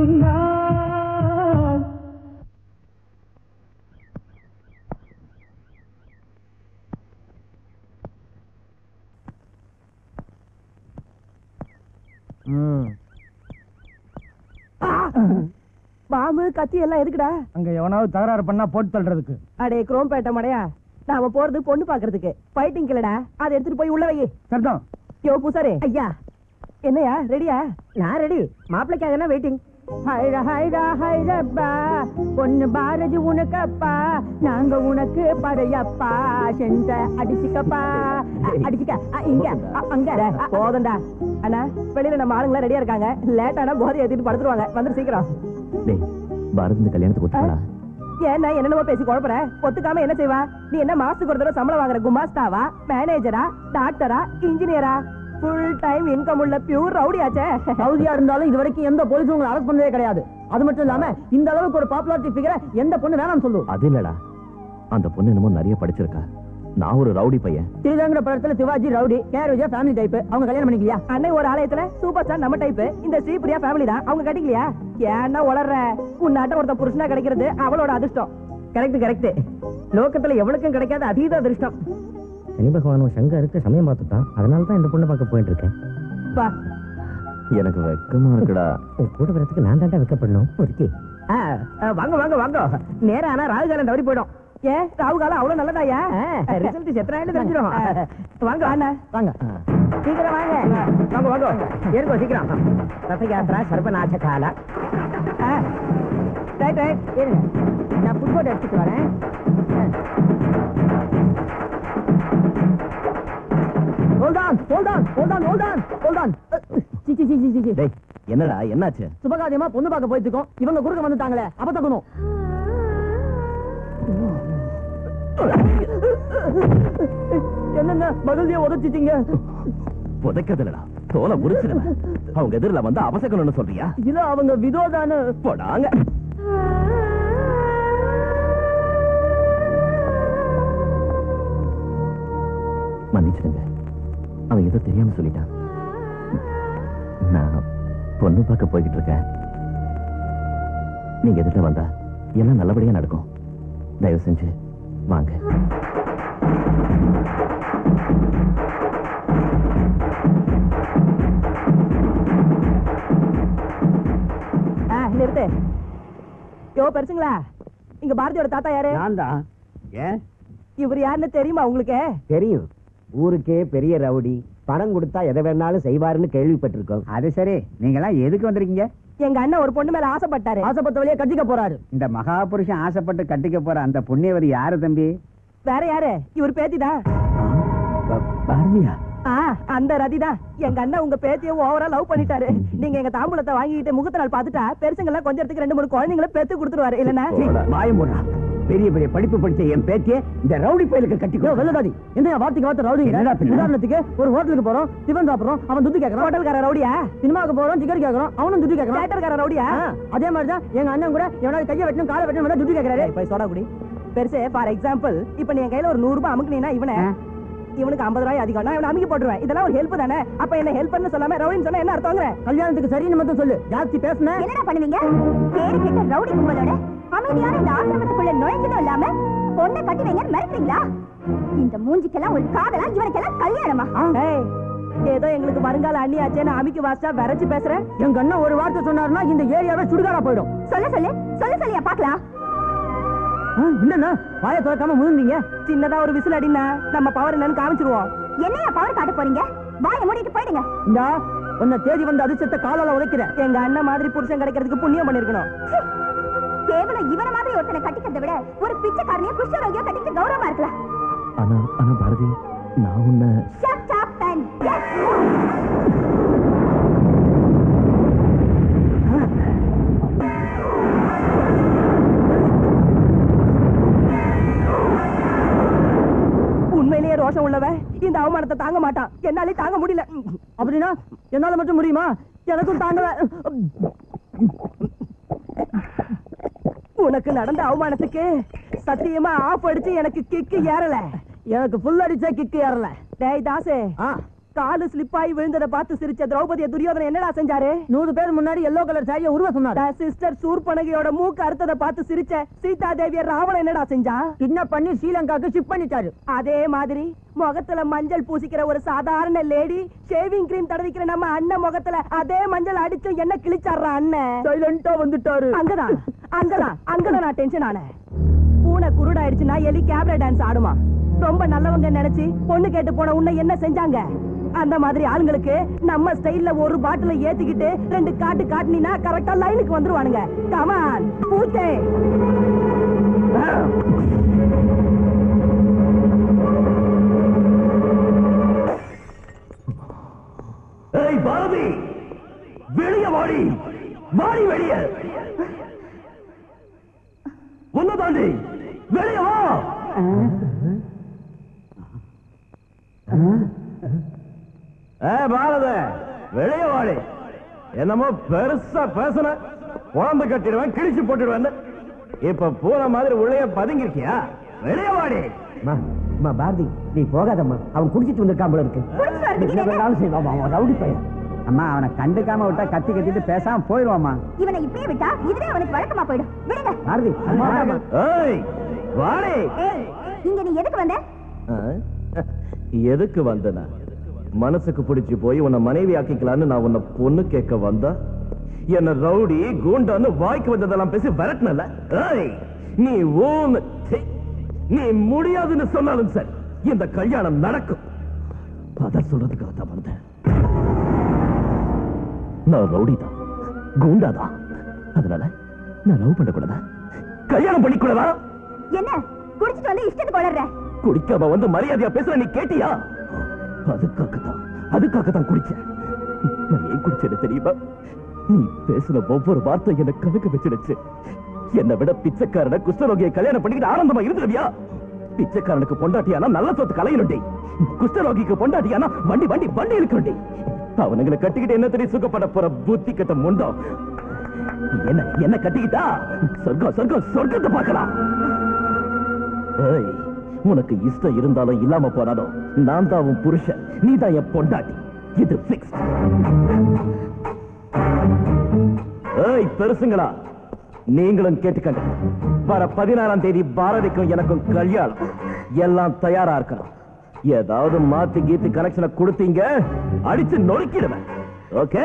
பாம்பு கத்தி எல்லாம் எதுக்குடா? அங்க எவனாவது தகராறு பண்ணா போட்டு தள்ளுறதுக்கு. அடே குரோம்பேட்டை மடையா, நாம போறது பொண்ணு பாக்குறதுக்கு. ஃபைட்டிங் இல்லடா, அதை எடுத்துட்டு போய் உள்ள வை. சரிதான். யோ பூசாரே ஐயா, என்னையா ரெடியா? நான் ரெடி. மாப்பிளைக்காக என்ன வெயிட்டிங்? ஹைரா ஹைரா ஹைரப்பா, பொண்ணு பாரதி உனக்கப்பா, நாங்க உனக்கு படையப்பா, சென்ற அடிச்சுக்கப்பா, அடிச்சுக்க இங்க அங்க போதண்டா. அண்ணா வெளியில நம்ம ஆளுங்களா ரெடியா இருக்காங்க. லேட்டானா போதை ஏத்திட்டு படுத்துருவாங்க. வந்து சீக்கிரம். பாரதி கல்யாணத்துக்கு ஒத்துக்கடா. ஏன்னா என்னென்னமோ பேசி குழப்பற. ஒத்துக்காம என்ன செய்வா? நீ என்ன மாசத்துக்கு ஒரு தடவை சம்பளம் வாங்குற குமாஸ்தாவா, மேனேஜரா, டாக்டரா, இன்ஜினியரா? ஃபுல் டைம் இன்கம் உள்ள பியூர் ரவுடி ஆச்சே. சவுதியா இருந்தாலும் இது வரைக்கும் எந்த போலீஸும் உங்களை அரெஸ்ட் பண்ணவே கிடையாது. அது மட்டும் இல்லாம இந்த அளவுக்கு ஒரு பாப்புலாரிட்டி ஃபிகரை எந்த பொண்ணு வேணாம்னு சொல்லு. அது இல்லடா, அந்த பொண்ணு என்னமோ நிறைய படிச்சிருக்கா. நான் ஒரு ரவுடி பையன். திருதங்கிற படத்துல Sivaji rowdy, KR Vijaya family type. அவங்க கல்யாணம் பண்ணிக்கலையா? அன்னை ஒரு ஆலயத்துல சூப்பர் ஸ்டார் நம்ம டைப். இந்த ஸ்ரீபிரியா ஃபேமிலி தான். அவங்க கட்டிக்கலையா? ஏன்னா உளர்ற உன்னாட்ட ஒருத்த புருஷனா கிடைக்கிறது அவளோட அதிர்ஷ்டம். Correct correct. லோகத்துல எவ்வளவுக்கும் கிடைக்காத அதீத அதிர்ஷ்டம். சனி பகவானும் சங்கருக்கு சமயம் பார்த்துட்டான். அதனால தான் இந்த பொண்ணை பார்க்க போயிட்டு இருக்கேன். பா, எனக்கு வெக்கமா இருக்குடா. உன் கூட வரதுக்கு நான் தாண்டா வைக்கப்படணும். ஒருக்கி வாங்க வாங்க வாங்க. நேரம் ஆனா ராகுகாலம் தவறி போயிடும். ஏன் ராகுகாலம் அவ்வளவு நல்லதாயா? ரிசல்ட் செத்துறாயின்னு தெரிஞ்சிடும். வாங்க அண்ணா வாங்க சீக்கிரம் வாங்க. வாங்க வாங்க ஏறுங்க சீக்கிரம். ரதயாத்ரா சர்வநாச கால. ரைட் ரைட் ஏறுங்க. நான் ஃபுட்போர்ட் எடுத்துட்டு வரேன். Hold on, hold on, hold on, hold on, hold on. சி சி சி சி சி. டேய், என்னடா என்னாச்சு? சுபகாரியமா பொண்ணு பார்க்க போயிட்டு இருக்கோம். இவங்க குறுக்க வந்துட்டாங்களே, அப்ப தக்கணும். என்னங்க பகல்லையே உதச்சிட்டீங்க? புதைக்கிறதுலடா, தோலை உரிச்சிடுவேன். அவங்க எதிரில வந்து அவசக்கணும்னு சொல்றியா? இல்ல அவங்க விதோதான. போடாங்க. மன்னிச்சிடுங்க, அவன் ஏதோ தெரியாம சொல்லிட்டான். நான் பொண்ணு பார்க்க போய்கிட்டு இருக்கேன். நீங்க எதிர்த்து வந்தா எல்லாம் நல்லபடியா நடக்கும். தயவு செஞ்சு வாங்க. நிறுத்து. யோ பெருசுங்களா, இங்க பாரதியோட தாத்தா யாரு? நான் தான். ஏன் இவர் யாருன்னு தெரியுமா உங்களுக்கு? தெரியும். ஊருக்கே பெரிய ரவுடி, பணம் கொடுத்தா எதை வேணாலும் செய்வாருன்னு கேள்விப்பட்டிருக்கோம். அது சரி, நீங்க எல்லாம் எதுக்கு வந்திருக்கீங்க? எங்க அண்ணன் ஒரு பொண்ணு மேல ஆசைப்பட்டாரு. ஆசைப்பட்டவளையே கட்டிக்க போறாரு. இந்த மகாபுருஷன் ஆசைப்பட்டு கட்டிக்க போற அந்த புண்ணியவதி யாரு தம்பி? வேற யாரு? இவர் பேத்திதான். பாரதியா? அந்த ரதிதான். எங்க அண்ணன் உங்க பேத்திய ஓவரா லவ் பண்ணிட்டாரு. நீங்க எங்க தாம்பூலத்தை வாங்கிட்டு முகத்த நாள் பாத்துட்டா பெருசுங்க எல்லாம் கொஞ்சம் இடத்துக்கு 2-3 குழந்தைங்களை பெத்து கொடுத்துருவாரு. இல்லன்னா மாயம் போடுறா. பெரிய பெரிய படிப்பு படிச்ச என் பேத்திய இந்த ரவுடி பயலுக்கு கட்டிக்கோ. வெள்ளதாடி என்ன வார்த்தைக்கு வார்த்தை ரவுடி? உதாரணத்துக்கு ஒரு ஹோட்டலுக்கு போறோம், டிஃபன் சாப்பிடுறோம், அவன் துட்டு கேட்கறான். ஹோட்டல்கார ரவுடியா? சினிமாவுக்கு போறோம், டிக்கெட் கேட்கறோம், அவனும் துட்டு கேட்கறான். தியேட்டர்கார ரவுடியா? அதே மாதிரிதான் எங்க அண்ணன் கூட எவனாவது கையை வெட்டணும் காலை வெட்டணும் துட்டு கேட்கறாரு. போய் சோடா குடி. பெருசே ஃபார் எக்ஸாம்பிள், இப்ப நீ என் கையில ஒரு 100 ரூபாய் அமுக்குனீனா இவனுக்கு 50 ரூபாய் அதிகம், நான் இவனை அமுக்கி போட்டுருவேன். இதெல்லாம் ஒரு ஹெல்ப் தானே? அப்ப என்ன ஹெல்ப் பண்ண சொல்லாம ரவுடின்னு சொன்னா என்ன அர்த்தம்ங்கற? கல்யாணத்துக்கு சரின்னு மட்டும் சொல்லு. ஜாஸ்தி பேசுன என்னடா பண்ணுவீங்க? கேடு கேட்ட ரவுடி கும்பலோட அமைதியான இந்த ஆசிரமத்துக்குள்ள நுழைஞ்சதும் இல்லாம பொண்ணை கட்டி வைங்கன்னு மிரட்டுறீங்களா? இந்த மூஞ்சிக்கெல்லாம் ஒரு காதலா, இவனுக்கெல்லாம் கல்யாணமா? ஏய், ஏதோ எங்களுக்கு வருங்கால அண்ணியாச்சே நான் அமுக்கி வாசா வெறச்சு பேசுறேன். எங்க அண்ணன் ஒரு வார்த்தை சொன்னாருன்னா இந்த ஏரியாவே சுடுகாடா போயிடும். சொல்லியா பாக்கலாம். என்னன்னா வாயை திறக்காம முழுந்தீங்க? சின்னதா ஒரு விசில் அடினா நம்ம பவர் என்னன்னு காமிச்சிருவோம். என்னையா பவர் காட்ட போறீங்க? வாயை மூடிட்டு போயிடுங்க. இந்தா உன்னை தேடி வந்த அதிர்ஷ்டத்தை காலால உதைக்கிறேன். எங்க அண்ணன் மாதிரி புருஷன் கிடைக்கிறதுக்கு புண்ணியம் பண்ணிருக்கணும். கேவலம் இவன மாதிரி ஒருத்தனை கட்டிக்கிறத விட ஒரு பிச்சைக்காரனையும் குஷ்டரோகியோ கட்டிட்டு கௌரவமா இருக்கலாம். ஆனா பாரதி, நான் உன்னை Shut up and yes. உண்மையிலேயே ரோஷம் உள்ளவன் இந்த அவமானத்தை தாங்க மாட்டான். என்னாலே தாங்க முடியல. அப்படின்னா என்னால மட்டும் முடியுமா? எனக்கும் தாங்கல. உனக்கு நடந்த அவமானத்துக்கு சத்தியமா ஆஃப் அடிச்சு எனக்கு கிக்கு ஏறல. எனக்கு ஃபுல் அடிச்சா கிக்கு ஏறல. டேய் தாசே, காலு ஸ்லிப் ஆகி விழுந்ததை பார்த்து சிரிச்ச திரௌபதிய துரியோதனன் என்னடா செஞ்சாரு? 100 பேர் முன்னாடி எல்லோ கலர் சாரியை உருவ சொன்னாரு. சிஸ்டர் சூர்பனகையோட மூக்கு அறுத்ததை பார்த்து சிரிச்ச சீதா தேவிய ராவணன் என்னடா செஞ்சான்? கிட்னாப் பண்ணி ஸ்ரீலங்காக்கு ஷிப் பண்ணிட்டாரு. அதே மாதிரி முகத்துல மஞ்சள் பூசிக்கிற ஒரு சாதாரண லேடி ஷேவிங் கிரீம் தடவிக்கிற நம்ம அண்ணன் முகத்துல அதே மஞ்சள் அடிச்சு என்ன கிழிச்சாடுற அண்ணன் சைலண்டா வந்துட்டாரு. அங்கதான் நான் டென்ஷன் ஆனேன். பூனை குருடாயிடுச்சுன்னா எலி கேப்ரா டான்ஸ் ஆடுமா? ரொம்ப நல்லவங்க நினைச்சு பொண்ணு கேட்டு போன உன்னை என்ன செஞ்சாங்க? அந்த மாதிரி ஆளுங்களுக்கு நம்ம ஸ்டைல்ல ஒரு பாட்டில ஏத்திக்கிட்டு 2 காட்டு காட்டினா கரெக்டா லைனுக்கு வந்துருவானுங்க. கமான் பூத்தே. ஏய் பாரதி, வெளிய வாடி, வாடி வெளிய. ஒன்னு தாண்டி வெளிய வா. பாரத வெளியே வாடி. என்னமோ பெருசா பேசுன, குழம்பு கட்டிடுவேன், கிழிச்சு போட்டுடுவேன். இப்ப பூனை மாதிரி உள்ளே பதுங்கிருக்கியா? வெளியே வாடி. பாரதி, நீ போகாதம்மா. அவன் குடிச்சிட்டு வந்திருக்கான் போல இருக்கு. ரவுடி பையன். அம்மா, அவனை கண்டுக்காம விட்டா கத்தி கத்திட்டு பேசாம போயிடுவாமா. இவனை இப்படியே விட்டா இதுவே அவனுக்கு வழக்கமா போயிடும். விடுங்க. பாரதி, வாடி. இங்க நீ எதுக்கு வந்த? எதுக்கு வந்தனா? மனசுக்கு பிடிச்சு போய் உன்னை மனைவி ஆக்கிக்கலான்னு நான் உன்னை பொண்ணு கேட்க வந்தா என்ன ரவுடி கூண்டான்னு வாய்க்கு வந்ததெல்லாம் பேசி விரட்டினல. நீ நீ முடியாதுன்னு சொன்னாலும் சரி, இந்த கல்யாணம் நடக்கும். அத சொல்றதுக்காக தான் வந்தேன். நான் ரவுடி தான், கூண்டாதான். அதனால நான் லவ் பண்ணக்கூடாதா? கல்யாணம் பண்ணிக்கூடாதா? என்ன குடிச்சிட்டு வந்து இஷ்டத்துக்கு வளர்ற? குடிக்காம வந்து மரியாதையா பேசுற, நீ கேட்டியா? அதுக்காகத்தான் குடிச்சேன். நான் ஏன் குடிச்சேன்னு தெரியுமா? நீ பேசுன ஒவ்வொரு வார்த்தை என்ன கணக்கு வச்சிடுச்சு. என்னை விட பிச்சைக்காரனை குஷ்டரோகியை கல்யாணம் பண்ணிக்கிட்டு ஆனந்தமா இருந்துருவியா? பிச்சைக்காரனுக்கு பொண்டாட்டியானா நல்ல சொத்து கலையணுண்டி, குஷ்டரோகிக்கு பொண்டாட்டியானா வண்டி வண்டி வண்டி இருக்கணுண்டி. அவனுங்களை கட்டிக்கிட்டு என்ன தெரியும் சுகப்பட போற புத்தி கட்ட முண்டம். என்ன கட்டிக்கிட்டா சொர்க்கம் சொர்க்கம் சொர்க்கத்தை பார்க்கலாம். உனக்கு இஷ்டம் இருந்தாலும் இல்லாம போனாலும் நான் தான் உன் புருஷன், நீ தான் என் பொண்டாட்டி. இது பிக்ஸ். பெருசுங்களா, நீங்களும் கேட்டுக்கங்க. வர 16ஆம் தேதி பாரதிக்கும் எனக்கும் கல்யாணம். எல்லாம் தயாரா இருக்கணும். ஏதாவது மாத்தி கீத்து கனெக்ஷனை கொடுத்தீங்க, அடிச்சு நொறுக்கிடுவேன். ஓகே?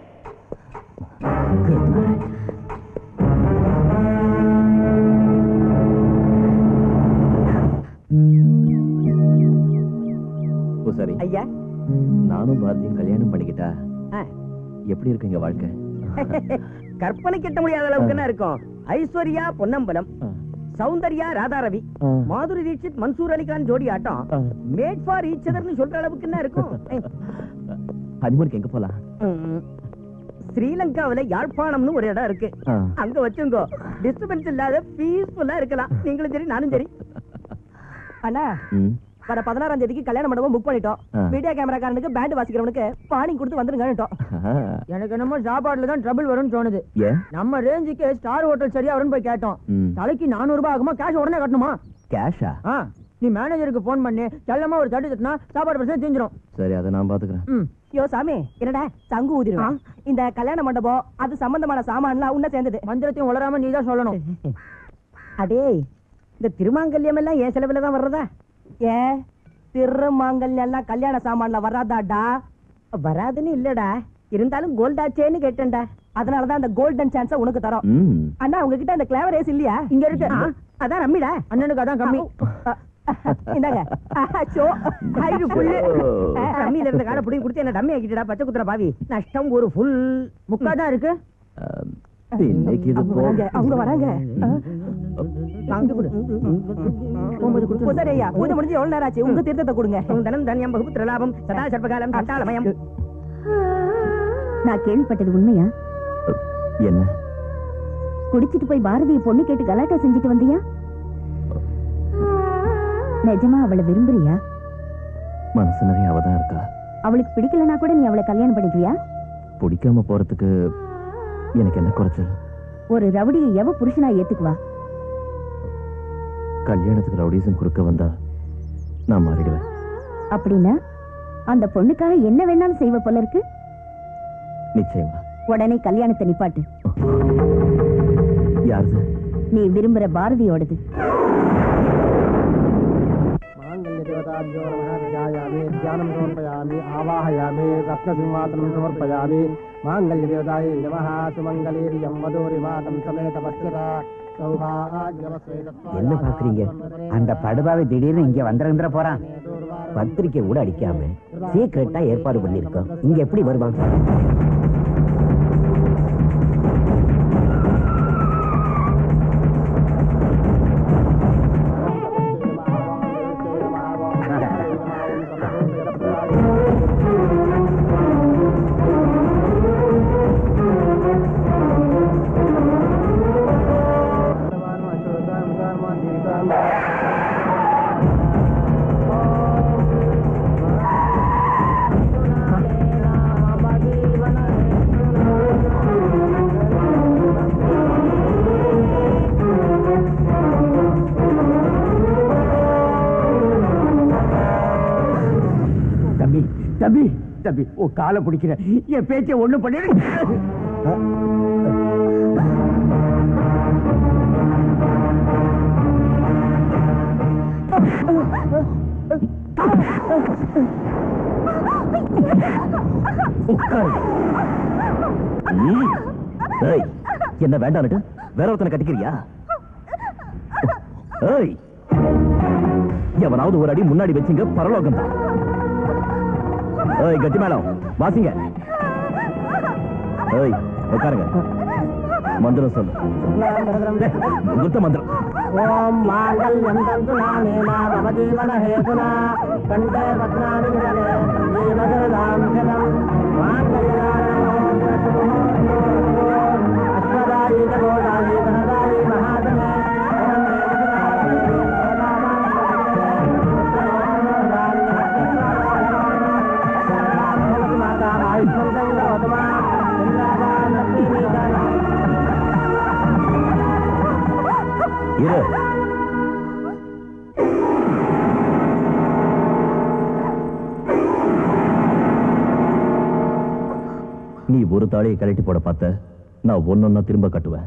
சரி ஐயா, நானும் பாரதியும் கல்யாணம் பண்ணிக்கிட்டா எப்படி இருக்குங்க வாழ்க்கை? கற்பனை கிட்ட முடியாத அளவுக்கு என்ன இருக்கும்? ஐஸ்வர்யா பொன்னம்பலம், சௌந்தர்யா ராதாரவி, மாதுரி தீட்சித் மன்சூர் அலிகான் ஜோடி ஆட்டம் மேட் ஃபார் ஈச் அதர்னு சொல்ற அளவுக்கு என்ன இருக்கும்? ஹனிமூனுக்கு எங்க போலாம்? ஸ்ரீலங்காவில யாழ்ப்பாணம்னு ஒரு இடம் இருக்கு, அங்க வச்சுங்கோ. டிஸ்டர்பன்ஸ் இல்லாத பீஸ்ஃபுல்லா இருக்கலாம். நீங்களும் சரி நானும் சரி. அண்ணா, வர 16ஆம் தேதிக்கு கல்யாண மண்டபம் புக் பண்ணிட்டோம். வீடியோ கேமராக்காரனுக்கு பேண்ட் வாசிக்கிறவனுக்கு பானிங் கொடுத்து வந்துருங்க. எனக்கு என்னமோ சாப்பாடுல தான் ட்ரபிள் வரும்னு தோணுது. நம்ம ரேஞ்சுக்கு ஸ்டார் ஹோட்டல் சரியா வரும்னு போய் கேட்டோம். தலைக்கு 400 ரூபாய் ஆகுமா? கேஷ் உடனே கட்டணுமா? கேஷா? நீ மேனேஜருக்கு போன் பண்ணி செல்லமா ஒரு தட்டு தட்டினா சாப்பாடு பிரச்சனை தெரிஞ்சிடும். சரி, அதை நான் பாத்துக்கிறேன். யோ சாமி, என்னடா சங்கு ஊதிரும். இந்த கல்யாண மண்டபம் அது சம்பந்தமான சாமான்லாம் உன்ன சேர்ந்தது. மந்திரத்தையும் உளராம நீ தான் சொல்லணும். அடே, இந்த திருமாங்கல்யம் எல்லாம் என் செலவுல தான் வர்றதா? ஏன் திருமாங்கல்யம் எல்லாம் கல்யாண சாமான்ல வராதாடா? வராதுன்னு இல்லடா, இருந்தாலும் கோல்டாச்சேன்னு கேட்டேன்டா. அதனாலதான் அந்த கோல்டன் சான்ஸ உனக்கு தரோம். அண்ணா, உங்ககிட்ட அந்த கிளவர் ஏஸ் இல்லையா? இங்க இருக்கு. அதான் நம்பிடா, அண்ணனுக்கு அதான் கம்மி. இந்தாங்க. கம்மியில இருந்த காரை புடி கொடுத்து என்ன டம்மி ஆக்கிட்டா பச்சை குத்துற பாவி. நஷ்டம் ஒரு ஃபுல் முக்கா தான் இருக்கு. அவங்க வராங்க. பூஜை முடிஞ்சு எவ்வளவு நேரம் ஆச்சு? உங்க தீர்த்தத்தை கொடுங்க. தனம் தன்யம் பகுப்புத்திர லாபம் சதா சர்வகாலம் சட்டாளமயம். நான் கேள்விப்பட்டது உண்மையா? என்ன? குடிச்சிட்டு போய் பாரதிய பொண்ணு கேட்டு கலாட்டா செஞ்சுட்டு வந்தியா? நிஜமா அவளை விரும்புறியா? மனசு நிறைய அவதான் இருக்கா. அவளுக்கு பிடிக்கலனா கூட நீ அவளை கல்யாணம் பண்ணிக்குவியா? பிடிக்காம போறதுக்கு எனக்கு என்ன குறைச்சல்? ஒரு ரவுடியை எவ புருஷனா ஏத்துக்குவா? கல்யாணத்துக்கு ரவுடிசம் குறுக்க வந்தா நான் மாறிடுவேன். அப்படின்னா அந்த பொண்ணுக்காக என்ன வேணாலும் செய்வ போல இருக்கு. நிச்சயமா. உடனே கல்யாணத்தை நிப்பாட்டு. யாரு? நீ விரும்புற பாரதியோடது. தியானம் சமர்ப்பயாமி, ஆவாஹயாமி, ரத்னசிம்மாசனம் சமர்ப்பயாமி. மாங்கல்ய தேவதாயை நமஹ. சுமங்கலீரியம் மதுரிமாதம் சமேத பஸ்யதா. என்ன பாக்குறீங்க? அந்த படுபாவை திடீர்னு இங்க வந்துட போறான். பத்திரிக்கை கூட அடிக்காம சீக்கிரட்டா ஏற்பாடு பண்ணிருக்கோம். இங்க எப்படி வருவான்? தம்பி தம்பி உன் காலை பிடிக்கிறேன், என் பேச்சை ஒண்ணு பண்ணிடு. என்ன வேண்டாம் வேற ஒருத்தனை கட்டிக்கிறியா? எவனாவது ஒரு அடி முன்னாடி வச்சுங்க பரலோகம் தான். கட்டி மேடம் வாசிங்க. உட்காருங்க. மந்திரம் சொல்லு. குத்த மந்திரம். ஓம் மாங்கல்யம் தந்து நானேனா மம ஜீவன ஹேதுனா கண்டே பத்னானி விரலே ஜீவகதாம் ஜனம் அஸ்வதாயி ஜகோதாயி தனதாயி மகாதமே நீ ஒரு தாலியை கழட்டி போட பார்த்த, நான் ஒன்னொன்னா திரும்ப கட்டுவேன்.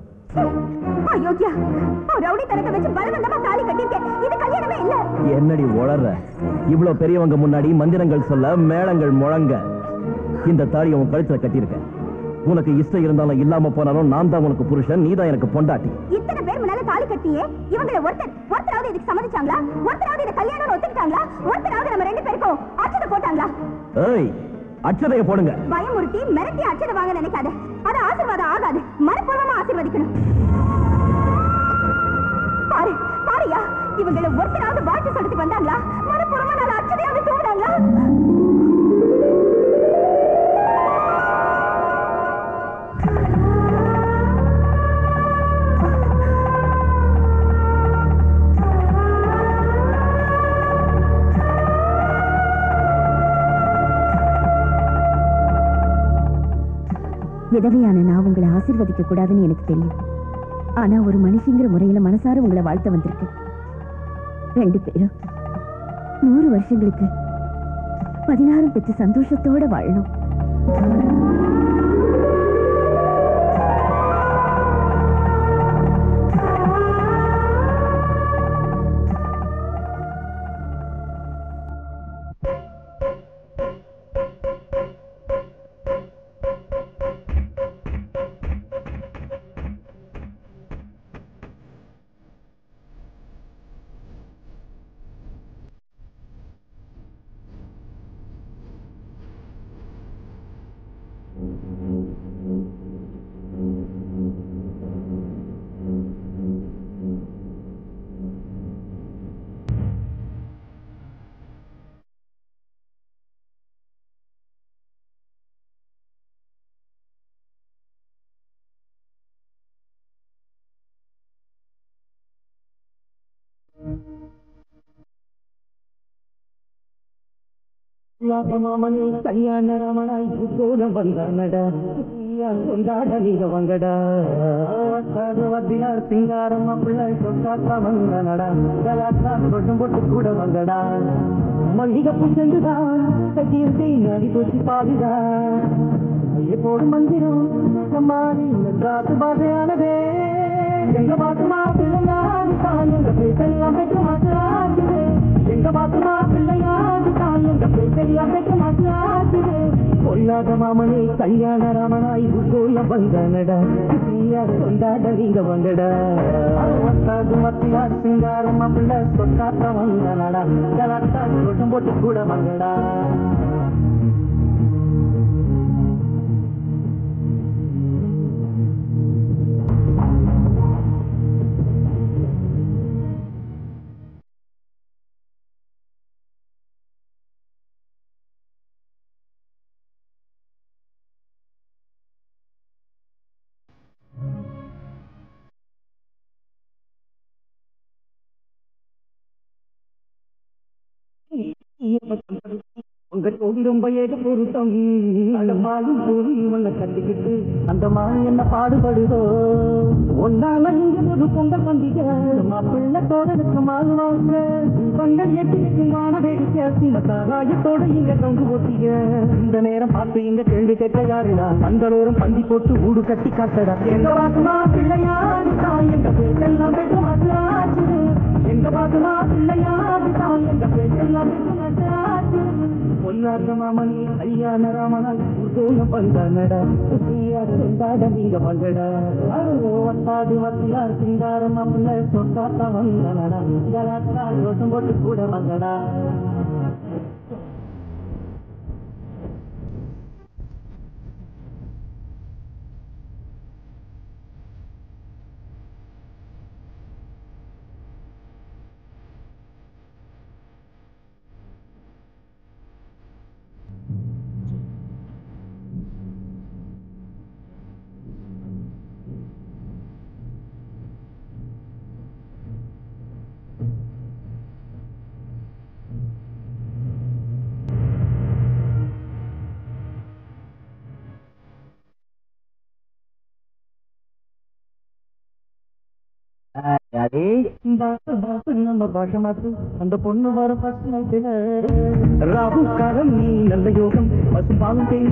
என்னடி உளற? இவ்வளவு பெரியவங்க முன்னாடி மந்திரங்கள் சொல்ல மேளங்கள் முழங்க இந்த தாலியை உன் கழுத்துல கட்டியிருக்கேன். உனக்கு இஷ்டம் இருந்தாலும் இல்லாம போனாலும் நான் தான் உனக்கு புருஷன், நீ தான் எனக்கு பொண்டாட்டி. இத்தனை பேர் முன்னால தாலி கட்டியே இவங்களை ஒருத்தராவது இதுக்கு சம்மதிச்சாங்களா? ஒருத்தராவது இந்த கல்யாணம் ஒத்துக்கிட்டாங்களா? ஒருத்தராவது நம்ம ரெண்டு பேருக்கும் அச்சதை போட்டாங்களா? அச்சதைய போடுங்க. பயமுறுத்தி மிரட்டி அச்சதை வாங்க நினைக்காத. அது ஆசீர்வாதம் ஆகாது. மனப்பூர்வமா ஆசீர்வதிக்கணும். பாரு பாருயா, இவங்களை ஒருத்தராவது வாழ்த்து சொல்லிட்டு வந்தாங்களா? மனப்பூர்வமா நான் அச்சதையாவது தூங்குறாங்களா? விதவையான நான் உங்களை ஆசீர்வதிக்க கூடாதுன்னு எனக்கு தெரியும். ஆனா ஒரு மனுஷங்கிற முறையில மனசார உங்களை வாழ்த்த வந்திருக்கு. ரெண்டு பேரும் 100 வருஷங்களுக்கு 16 பெற்று சந்தோஷத்தோட வாழணும். கல்யாண ரமணாய் கோலம் வந்தானடா, கொண்டாட நீங்க வங்கடா. வத்தியார் சிங்காரம் பிள்ளை சொல்லாத்தா வந்தனடா, கொட்டும் போட்டு கூட வந்தடா. மல்லிகைப்பூ சென்றுதான் கட்டியத்தை நடி போச்சு பாதுதா. போடும் மந்திரம் சம்மானி காத்து பாதையானதே. எங்க பாத்துமா பிள்ளையாரு தான் எங்க பேசெல்லாம் பெற்று மாற்றாச்சுது. எங்க பாத்துமா பிள்ளையாரு தான் எங்க பேசெல்லாம் பெற்று மாற்றாச்சுது. கொல்லாத மாமனே கல்யாண ராமனாய் கோலம் வந்தனடா, கொண்டாட நீங்க வந்தடா. மத்தியார் சிங்காரம் பிள்ளை சொல்லாத்த வந்தனடா, கொட்டும் போட்டு கூட வந்தடா. உங்க கோடி ரொம்ப ஏக பொருத்தம் அந்த மாலும் போய் உன்னை கட்டிக்கிட்டு அந்த மான் என்ன பாடுபடுதோ ஒன்னால இங்க ஒரு பொங்கல் பண்டிகை மாப்பிள்ளை தோழனுக்கு மாறுவாங்க பங்கள் எட்டு மாணவேடிக்கை சின்னத்தாராயத்தோட இங்க தொங்கு போட்டீங்க இந்த நேரம் பார்த்து இங்க கேள்வி கேட்க யாருடா பந்தலோரம் பந்தி போட்டு ஊடு கட்டி காட்டடா எங்க வாக்குமா பிள்ளையாருக்கா எங்க பேச்செல்லாம் பேச மாட்டாச்சு எங்க வாக்குமா பிள்ளையாருக்கா எங்க பேச்செல்லாம் பேச மாட்டாச்சு பொன்னார்ந்த மாமணி ஐயான ராமனால் உதோன பந்தானடா குசியார ரெண்டாட நீங்க வந்தடா வத்தாது வத்தியார் சிங்கார மாப்பிள்ள சொத்தாத்தா வந்தனடா கலாத்தா யோசம் போட்டு கூட வந்தடா நம்ம பாஷ மாத்து அந்த பொண்ணு வர ராகுக்காரம் நீ நல்ல யோகம் பசுபாலும் தேடி